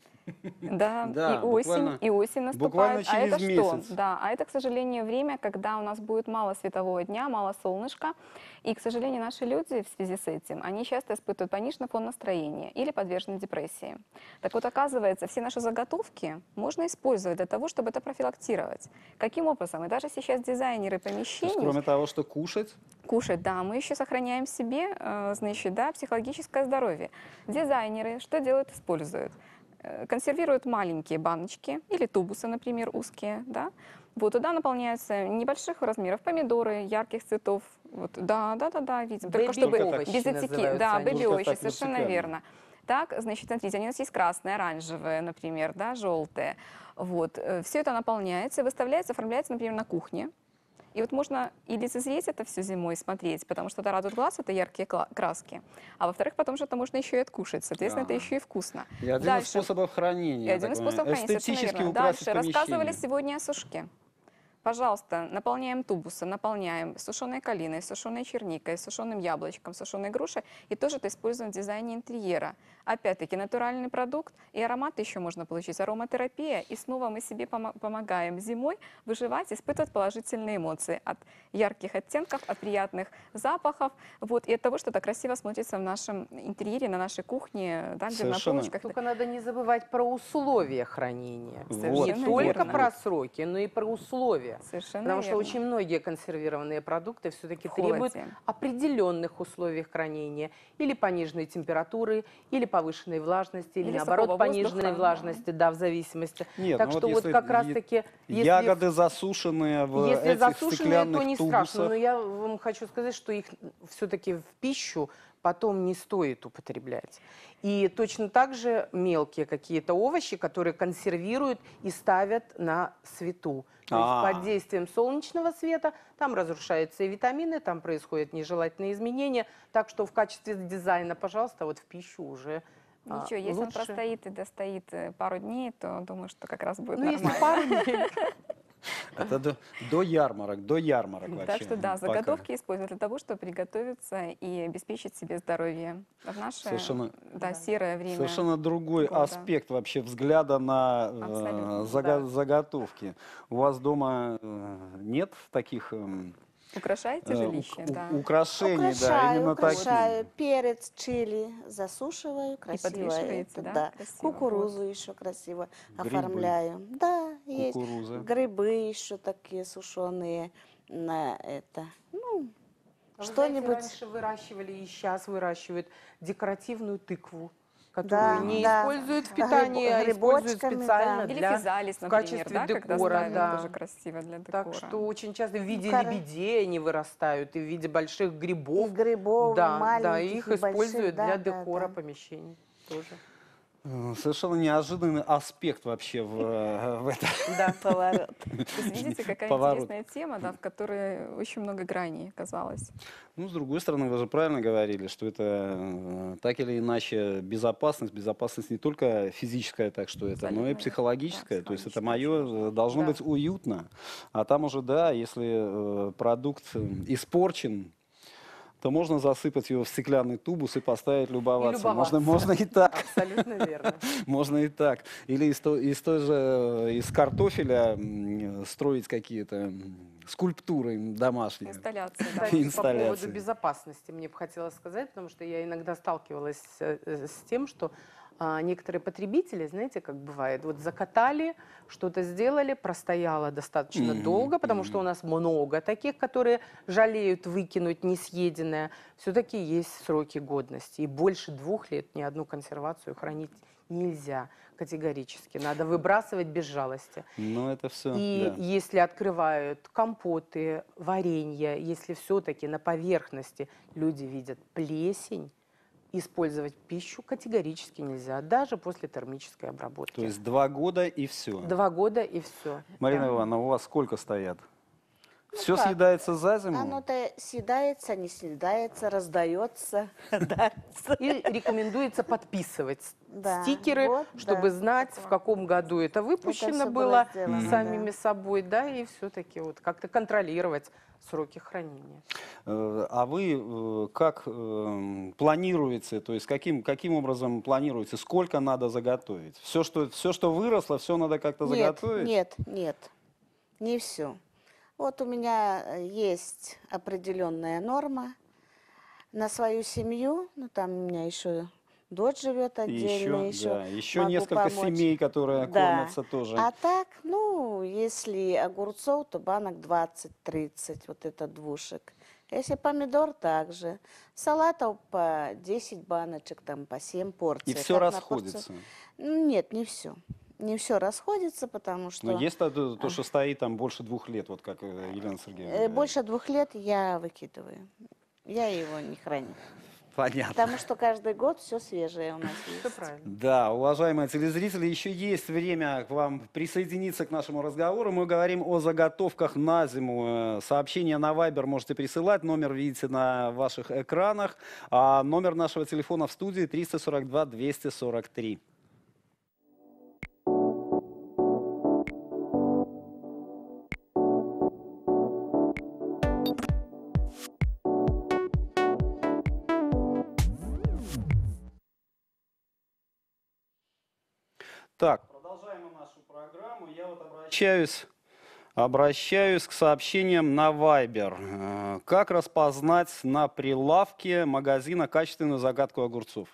Да, Да, и осень, буквально- и осень буквально наступает. А это через что? месяц. Да, а это, к сожалению, время, когда у нас будет мало светового дня, мало солнышка. И, к сожалению, наши люди в связи с этим, они часто испытывают пониженный фон настроения или подвержены депрессии. Так вот, оказывается, все наши заготовки можно использовать для того, чтобы это профилактировать. Каким образом? И даже сейчас дизайнеры То есть, помещений... кроме того, что кушать, Кушать, да, мы еще сохраняем себе, э, значит, да, психологическое здоровье. Дизайнеры что делают? Используют. Э, Консервируют маленькие баночки или тубусы, например, узкие, да. Вот туда наполняются небольших размеров помидоры, ярких цветов. Вот, да, да, да, да, видим. Только чтобы Бэби-овощи без этики, называются да, они. бэби-овощи, Только так совершенно вертикально. верно. Так, значит, смотрите, они у нас есть красные, оранжевые, например, да, желтые. Вот, все это наполняется, выставляется, оформляется, например, на кухне. И вот можно и лицезреть это все зимой, смотреть, потому что это радует глаз, это яркие кла- краски. А во-вторых, потом что-то можно еще и откушать. Соответственно, Да. это еще и вкусно. и один из Дальше. способов хранения. И один из такой, способов хранения, совершенно эстетически верно. украсить Дальше. Рассказывали помещение. сегодня о сушке. Пожалуйста, наполняем тубусы, наполняем сушеной калиной, сушеной черникой, сушеным яблочком, сушеной грушей. И тоже это используем в дизайне интерьера. Опять-таки, натуральный продукт, и аромат еще можно получить. Ароматерапия. И снова мы себе помо- помогаем зимой выживать, испытывать положительные эмоции от ярких оттенков, от приятных запахов. Вот, и от того, что это красиво смотрится в нашем интерьере, на нашей кухне, да, где на Совершенно. полочках. Только надо не забывать про условия хранения. Вот. Не Совершенно только верно. про сроки, но и про условия. Совершенно Потому что верно. очень многие консервированные продукты все-таки В требуют холоде. определенных условий хранения. Или пониженной температуры, или повышенной влажности, или, Или наоборот сухого пониженной воздуха, да. влажности, да, в зависимости. Нет, так ну что вот вот если как е- раз-таки... если Ягоды засушенные в Если этих засушенные, стеклянных то не тубусах. страшно. Но я вам хочу сказать, что их все-таки в пищу потом не стоит употреблять. И точно так же мелкие какие-то овощи, которые консервируют и ставят на свету. То А. есть под действием солнечного света там разрушаются и витамины, там происходят нежелательные изменения. Так что в качестве дизайна, пожалуйста, вот в пищу уже а, Ничего, если он лучше. простоит и достоит э, пару дней, то думаю, что как раз будет Ну, если нормально. пару дней. Это до, до ярмарок, до ярмарок вообще. Так что да, пока. заготовки используют для того, чтобы приготовиться и обеспечить себе здоровье в наше Совершенно- да, серое время. Совершенно другой года. аспект вообще взгляда на э, Абсолютно, зага- да. заготовки. У вас дома э, нет таких эм, Украшаете э, жилище, ук- да. у- украшений, да, Украшаю, именно украшаю. таких? Перец, чили засушиваю, красиво подвешиваете, это, да? да. Красиво, Кукурузу еще красиво Грибы. оформляю. Да, есть. Кукуруза. Грибы еще такие сушеные на это. Ну, А вы что-нибудь. знаете, раньше выращивали и сейчас выращивают декоративную тыкву, которую Да, не да. используют в Гриб- питании, а используют грибочками, специально Или для... физалис, в например, качестве да, когда декора, ставят, да. тоже красиво для декора. Так что очень часто в виде кора- лебедей они вырастают, и в виде больших И грибов. грибов, да, маленьких, да, и их и больших, используют да, для да, декора да. помещений тоже. Э, Совершенно неожиданный аспект вообще в, э, в этом. Да. Поворот. То есть видите, какая Поворот. интересная тема, да, в которой очень много граней оказалось. Ну, с другой стороны, вы же правильно говорили, что это э, так или иначе безопасность. Безопасность не только физическая, так что это, но Абсолютно и верно. психологическая. Да, То есть это психологическая очень мое важно. должно Да. быть уютно. А там уже, да, если э, продукт э, испорчен, то можно засыпать его в стеклянный тубус и поставить любоваться. любоваться. Можно, можно и так. Абсолютно верно. Можно и так. Или из, то- из той же, э, из картофеля м, строить какие-то м, скульптуры домашние. Инсталляция, да. Кстати, по Инсталляции. поводу безопасности мне бы хотелось сказать, потому что я иногда сталкивалась э, э, с тем, что а, некоторые потребители, знаете, как бывает, вот закатали, что-то сделали, простояло достаточно Мгм, долго, потому что мгм. у нас много таких, которые жалеют выкинуть несъеденное. Все-таки есть сроки годности, и больше двух лет ни одну консервацию хранить нельзя категорически. Надо выбрасывать без жалости. Ну, это все, И да. если открывают компоты, варенье, если все-таки на поверхности люди видят плесень, использовать пищу категорически нельзя, даже после термической обработки. То есть два года и все. Два года и все. Марина Ивановна, у вас сколько стоят? Все как? съедается за зиму? Оно-то съедается, не съедается, раздается. Да. И рекомендуется подписывать с- Да, стикеры, вот, чтобы да. знать, в каком году это выпущено всё было было, сделано, самими да. собой, да, и все-таки вот как-то контролировать сроки хранения. Э, А вы э, как э, планируете, то есть каким, каким образом планируете, сколько надо заготовить? Все, что, все, что выросло, все надо как-то Нет, заготовить? нет, нет, не все. Вот у меня э, есть определенная норма на свою семью, ну там у меня еще дочь живет отдельно, Еще, еще, да, еще могу несколько помочь. семей, которые Да. кормятся тоже. А так, ну, если огурцов, то банок двадцать-тридцать, вот этот двушек. Если помидор, также. Салатов по десять баночек, там по семь порций. И все Как на расходится. порцию. Ну, нет, не все. Не все расходится, потому что Но есть то, то, то, что стоит там больше двух лет, вот как э, Елена Сергеевна э, говорит. больше двух лет я выкидываю. Я его не храню. Понятно. Потому что каждый год все свежее у нас есть. Все правильно. Да, уважаемые телезрители, еще есть время к вам присоединиться к нашему разговору. Мы говорим о заготовках на зиму. Э, Сообщения на Viber можете присылать. Номер видите на ваших экранах. А номер нашего телефона в студии триста сорок два двести сорок три. Так, продолжаем мы нашу программу. Я вот обращаюсь, обращаюсь к сообщениям на Viber. Э, Как распознать на прилавке магазина качественную загадку огурцов?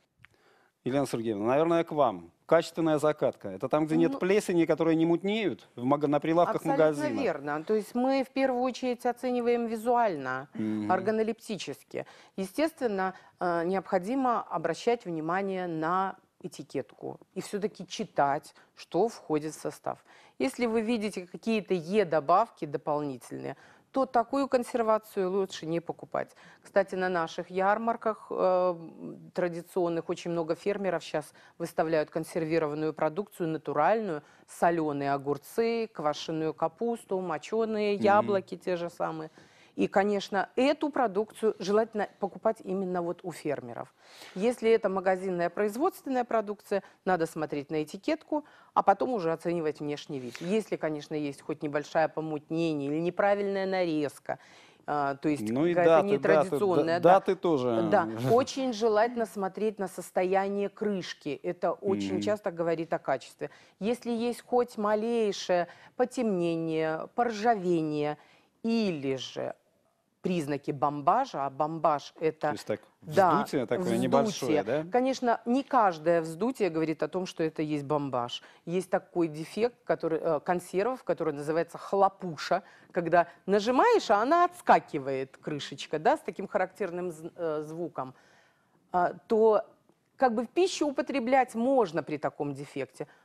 Елена Сергеевна, наверное, к вам. Качественная закатка. Это там, где нет Ну, плесени, которые не мутнеют в мага- на прилавках Абсолютно магазина. верно. То есть мы в первую очередь оцениваем визуально, Мгм. органолептически. Естественно, э, необходимо обращать внимание на этикетку и все-таки читать, что входит в состав. Если вы видите какие-то Е-добавки дополнительные, то такую консервацию лучше не покупать. Кстати, на наших ярмарках э, традиционных очень много фермеров сейчас выставляют консервированную продукцию, натуральную, соленые огурцы, квашеную капусту, моченые Мгм. яблоки те же самые. И, конечно, эту продукцию желательно покупать именно вот у фермеров. Если это магазинная производственная продукция, надо смотреть на этикетку, а потом уже оценивать внешний вид. Если, конечно, есть хоть небольшое помутнение или неправильная нарезка, а, то есть Ну и какая-то даты, нетрадиционная. даты, да. даты тоже. Да, очень желательно смотреть на состояние крышки. Это очень Мгм. часто говорит о качестве. Если есть хоть малейшее потемнение, поржавение или же признаки бомбажа, а бомбаж То это... есть так, Да, вздутие такое вздутие. небольшое, да? Конечно, не каждое вздутие говорит о том, что это есть бомбаж. Есть такой дефект который, э, консервов, который называется хлопуша, когда нажимаешь, а она отскакивает, крышечка, да, с таким характерным з- э, звуком. А, то как бы в пищу употреблять можно при таком дефекте,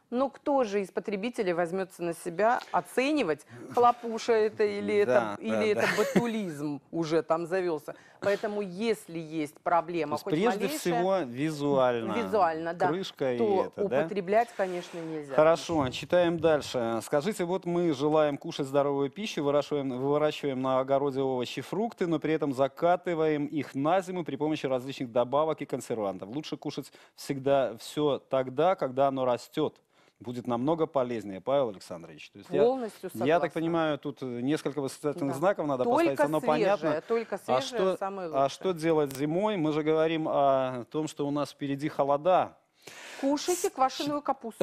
Но кто же из потребителей возьмется на себя оценивать, хлопуша это или, Да, это, да, или да. это ботулизм уже там завелся. Поэтому если есть То проблема, есть хоть прежде малейшая, всего визуально. визуально, да, Крышка и то это, да? употреблять, конечно, нельзя. Хорошо, читаем дальше. Скажите, вот мы желаем кушать здоровую пищу, выращиваем, выращиваем на огороде овощи, фрукты, но при этом закатываем их на зиму при помощи различных добавок и консервантов. Лучше кушать всегда все тогда, когда оно растет. Будет намного полезнее, Павел Александрович. То есть я, Полностью согласна. я так понимаю, тут несколько восклицательных Да. знаков надо Только поставить, но свежее, понятно. только свежее А что, самое лучшее. а что делать зимой? Мы же говорим о том, что у нас впереди холода. Кушайте квашеную капусту.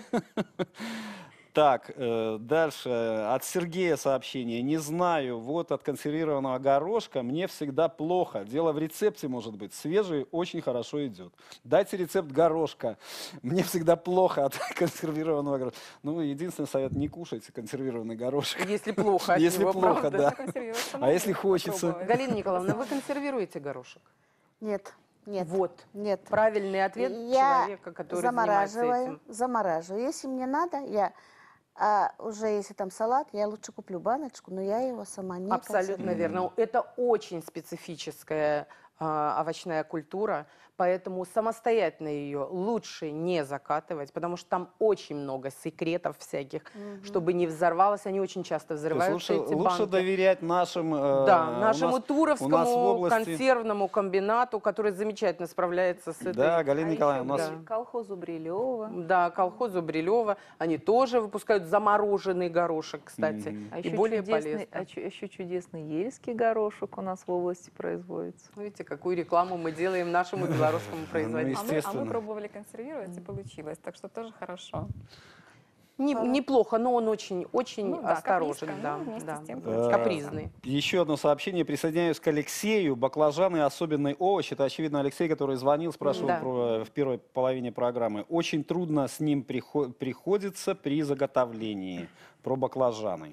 Так, э, дальше от Сергея сообщение. Не знаю, вот от консервированного горошка мне всегда плохо. Дело в рецепте, может быть. Свежий очень хорошо идет. Дайте рецепт горошка. Мне всегда плохо от консервированного горошка. Ну, единственный совет, не кушайте консервированный горошек. Если плохо от Если него, плохо, правда. да. Консервироваться А можно если хочется? попробовать. Галина Николаевна, вы консервируете горошек? Нет, нет. Вот. Нет. Правильный ответ Я человека, который занимается замораживаю, этим. замораживаю. Если мне надо, я а, уже если там салат, я лучше куплю баночку, но я его сама не Абсолютно консервирую. верно. Это очень специфическая а, овощная культура, поэтому самостоятельно ее лучше не закатывать, потому что там очень много секретов всяких, Мгм. чтобы не взорвалось. Они очень часто То есть взрываются, лучше, эти лучше банки. доверять нашим... э, Да, у нашему нас- Туровскому у нас в области- консервному комбинату, который замечательно справляется с этой... Да, Галина А Николаевна, у еще нас... бри- колхозу Брилева. Да, колхозу Брилева. Они тоже выпускают замороженный горошек, кстати. Мгм. А И еще, более чудесный, полезно. а чу- еще чудесный ельский горошек у нас в области производится. Видите, какую рекламу мы делаем нашему белорусскому Ну, производителю. А мы, а мы естественно. пробовали консервировать, и получилось, так что тоже хорошо. Не- неплохо, но он очень, очень Ну да, осторожен. капризка, Да, но вместе да. с тем Э, получается. Капризный. Еще одно сообщение. Присоединяюсь к Алексею. Баклажаны особенный овощ. Это, очевидно, Алексей, который звонил, спрашивал Да. про, в первой половине программы. Очень трудно с ним прихо- приходится при заготовлении. Про баклажаны.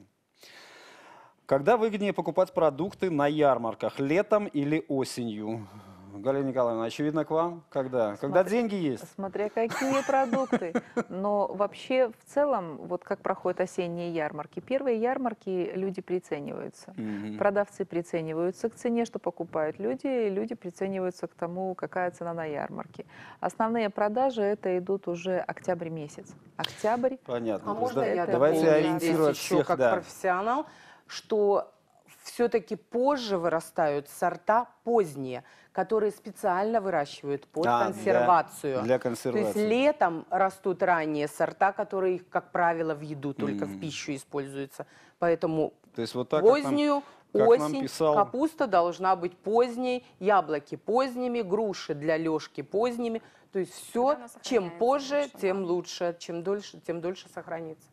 Когда выгоднее покупать продукты на ярмарках? Летом или осенью? Галина Николаевна, очевидно, к вам? Когда? Когда Смотри- деньги есть? Смотря какие продукты. Но вообще, в целом, вот как проходят осенние ярмарки. Первые ярмарки люди прицениваются. Мгм. Продавцы прицениваются к цене, что покупают люди, и люди прицениваются к тому, какая цена на ярмарке. Основные продажи это идут уже октябрь месяц. Октябрь. Понятно. А То есть можно да- я давайте дополню ориентировать здесь еще всех, как да. профессионал, что все-таки позже вырастают сорта поздние, которые специально выращивают под А, для- консервацию. Для То есть консервации. летом растут ранние сорта, которые, как правило, в еду только в Мгм. пищу используются. Поэтому То есть вот так, как нам- позднюю как нам осень, писал- капуста должна быть поздней, яблоки поздними, груши для лёжки поздними. То есть все, Тогда она чем сохраняется позже, лучше, тем да. лучше, чем дольше, тем дольше сохранится.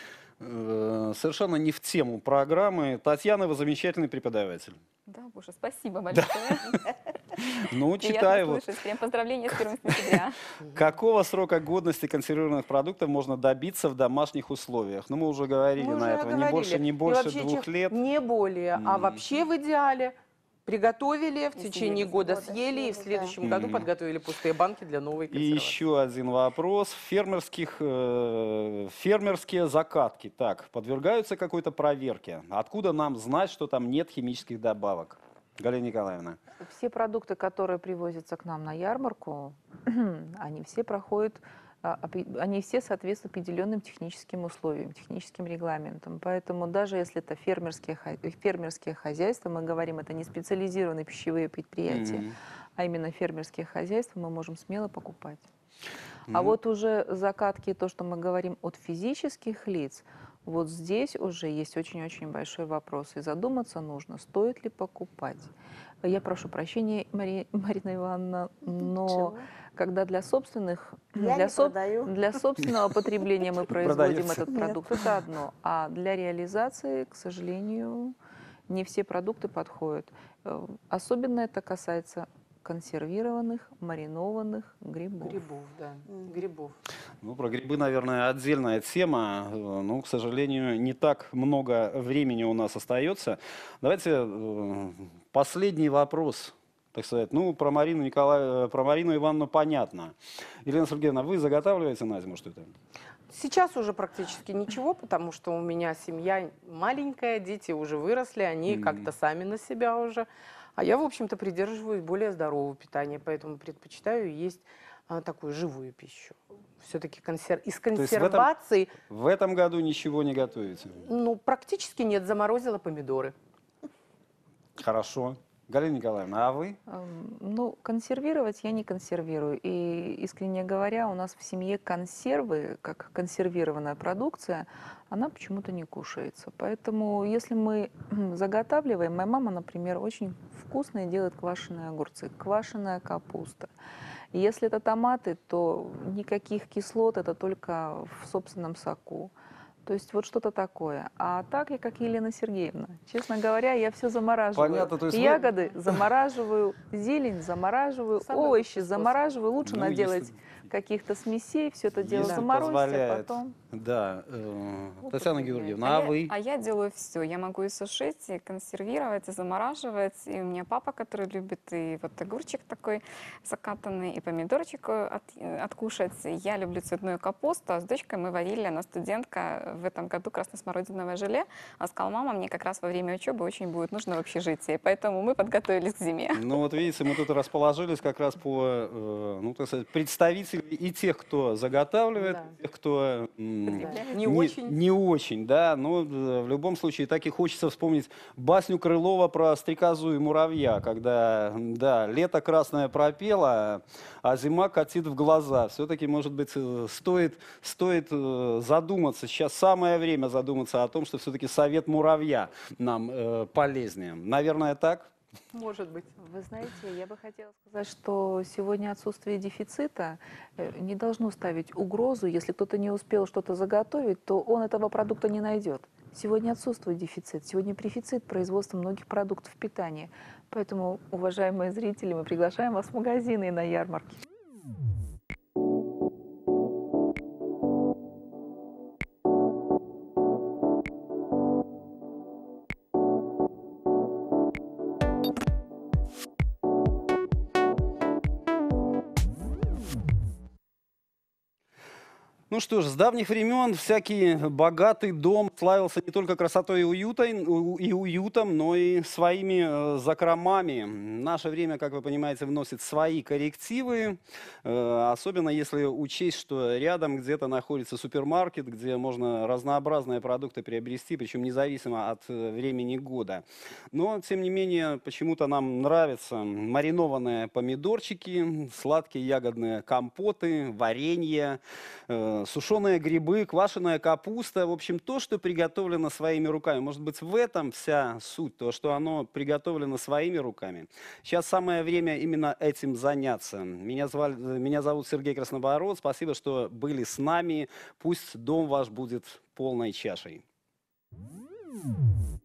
Э, Совершенно не в тему программы. Татьяна, вы замечательный преподаватель. Да, боже, спасибо большое. Ну, Приятно читаю. вот. слышать. Прям поздравления с первым сентября. Какого срока годности консервированных продуктов можно добиться в домашних условиях? Ну, мы уже говорили Мы на уже это. Не говорили. больше, не И больше вообще, двух чем- лет. Не более. А Мгм. вообще в идеале приготовили, в И течение съели. года Года съели, и в съели, следующем да. году Мгм. подготовили пустые банки для новой И консервации. еще один вопрос. Фермерских, э, фермерские закатки. Так, подвергаются какой-то проверке? Откуда нам знать, что там нет химических добавок? Галина Николаевна. Все продукты, которые привозятся к нам на ярмарку, они все проходят, а, опре- они все соответствуют определенным техническим условиям, техническим регламентам. Поэтому даже если это фермерские, хо- фермерские хозяйства, мы говорим, это не специализированные пищевые предприятия, Мгм. а именно фермерские хозяйства, мы можем смело покупать. А Ну, вот уже закатки, то, что мы говорим от физических лиц, вот здесь уже есть очень-очень большой вопрос. И задуматься нужно, стоит ли покупать. Я прошу прощения, Мари- Марина Ивановна, но Ничего. когда для собственных, Я для, не соб- продаю. для собственного потребления мы производим Продаете. этот продукт, это одно. А для реализации, к сожалению, не все продукты подходят. Э, Особенно это касается консервированных, маринованных грибов. Грибов, да, грибов. Ну, про грибы, наверное, отдельная тема. Э, Ну, к сожалению, не так много времени у нас остается. Давайте э, последний вопрос, так сказать. Ну, про Марину Николаевну, про Марину Ивановну понятно. Елена Сергеевна, вы заготавливаете на зиму что-то? Сейчас уже практически ничего, потому что у меня семья маленькая, дети уже выросли, они Мгм. как-то сами на себя уже. А я, в общем-то, придерживаюсь более здорового питания, поэтому предпочитаю есть а, такую живую пищу. Все-таки консер... из есть в этом- консервации, В этом году ничего не готовите. ну, практически нет, заморозила помидоры. Хорошо. Галина Николаевна, а вы? Эм, Ну, консервировать я не консервирую. И, искренне говоря, у нас в семье консервы, как консервированная продукция, она почему-то не кушается. Поэтому, если мы заготавливаем, моя мама, например, очень вкусные делает квашеные огурцы, квашеная капуста. Если это томаты, то никаких кислот, это только в собственном соку. То есть вот что-то такое. А так я как Елена Сергеевна. Честно говоря, я все замораживаю. Понятно, то есть вы- Ягоды замораживаю, зелень замораживаю, Самый овощи лучший способ. замораживаю. Лучше Ну, наделать если- каких-то смесей, все это дело Если заморозить, а позволяет. потом... Да. э, Опыт Татьяна меняется. Георгиевна, А, а я, вы? а я делаю все. Я могу и сушить, и консервировать, и замораживать. И у меня папа, который любит и вот огурчик такой закатанный, и помидорчик э, от- э, откушать. Я люблю цветную капусту. А с дочкой мы варили, она студентка, в этом году красносмородиновое желе. А сказала, мама, мне как раз во время учебы очень будет нужно в общежитии. Поэтому мы подготовились к зиме. Ну вот видите, мы тут расположились как раз по, э, ну так сказать, представителей и тех, кто заготавливает, Да. и тех, кто м, Да. Не очень. не очень, да. Но э, в любом случае так и хочется вспомнить басню Крылова про стрекозу и муравья, когда, да, лето красное пропело, а зима катит в глаза. Все-таки, может быть, э, стоит, стоит э, задуматься. Сейчас самое время задуматься о том, что все-таки совет муравья нам э, полезнее. Наверное, так? Может быть. Вы знаете, я бы хотела сказать, что сегодня отсутствие дефицита э, не должно ставить угрозу. Если кто-то не успел что-то заготовить, то он этого продукта не найдет. Сегодня отсутствует дефицит. Сегодня профицит производства многих продуктов питания. Поэтому, уважаемые зрители, мы приглашаем вас в магазины и на ярмарки. Ну что ж, с давних времен всякий богатый дом славился не только красотой и, уютой, у- и уютом, но и своими э, закромами. Наше время, как вы понимаете, вносит свои коррективы, э, особенно если учесть, что рядом где-то находится супермаркет, где можно разнообразные продукты приобрести, причем независимо от э, времени года. Но, тем не менее, почему-то нам нравятся маринованные помидорчики, сладкие ягодные компоты, варенье, э, сушеные грибы, квашеная капуста. В общем, то, что приготовлено своими руками. Может быть, в этом вся суть, то, что оно приготовлено своими руками. Сейчас самое время именно этим заняться. Меня, звали, меня зовут Сергей Краснобород. Спасибо, что были с нами. Пусть дом ваш будет полной чашей.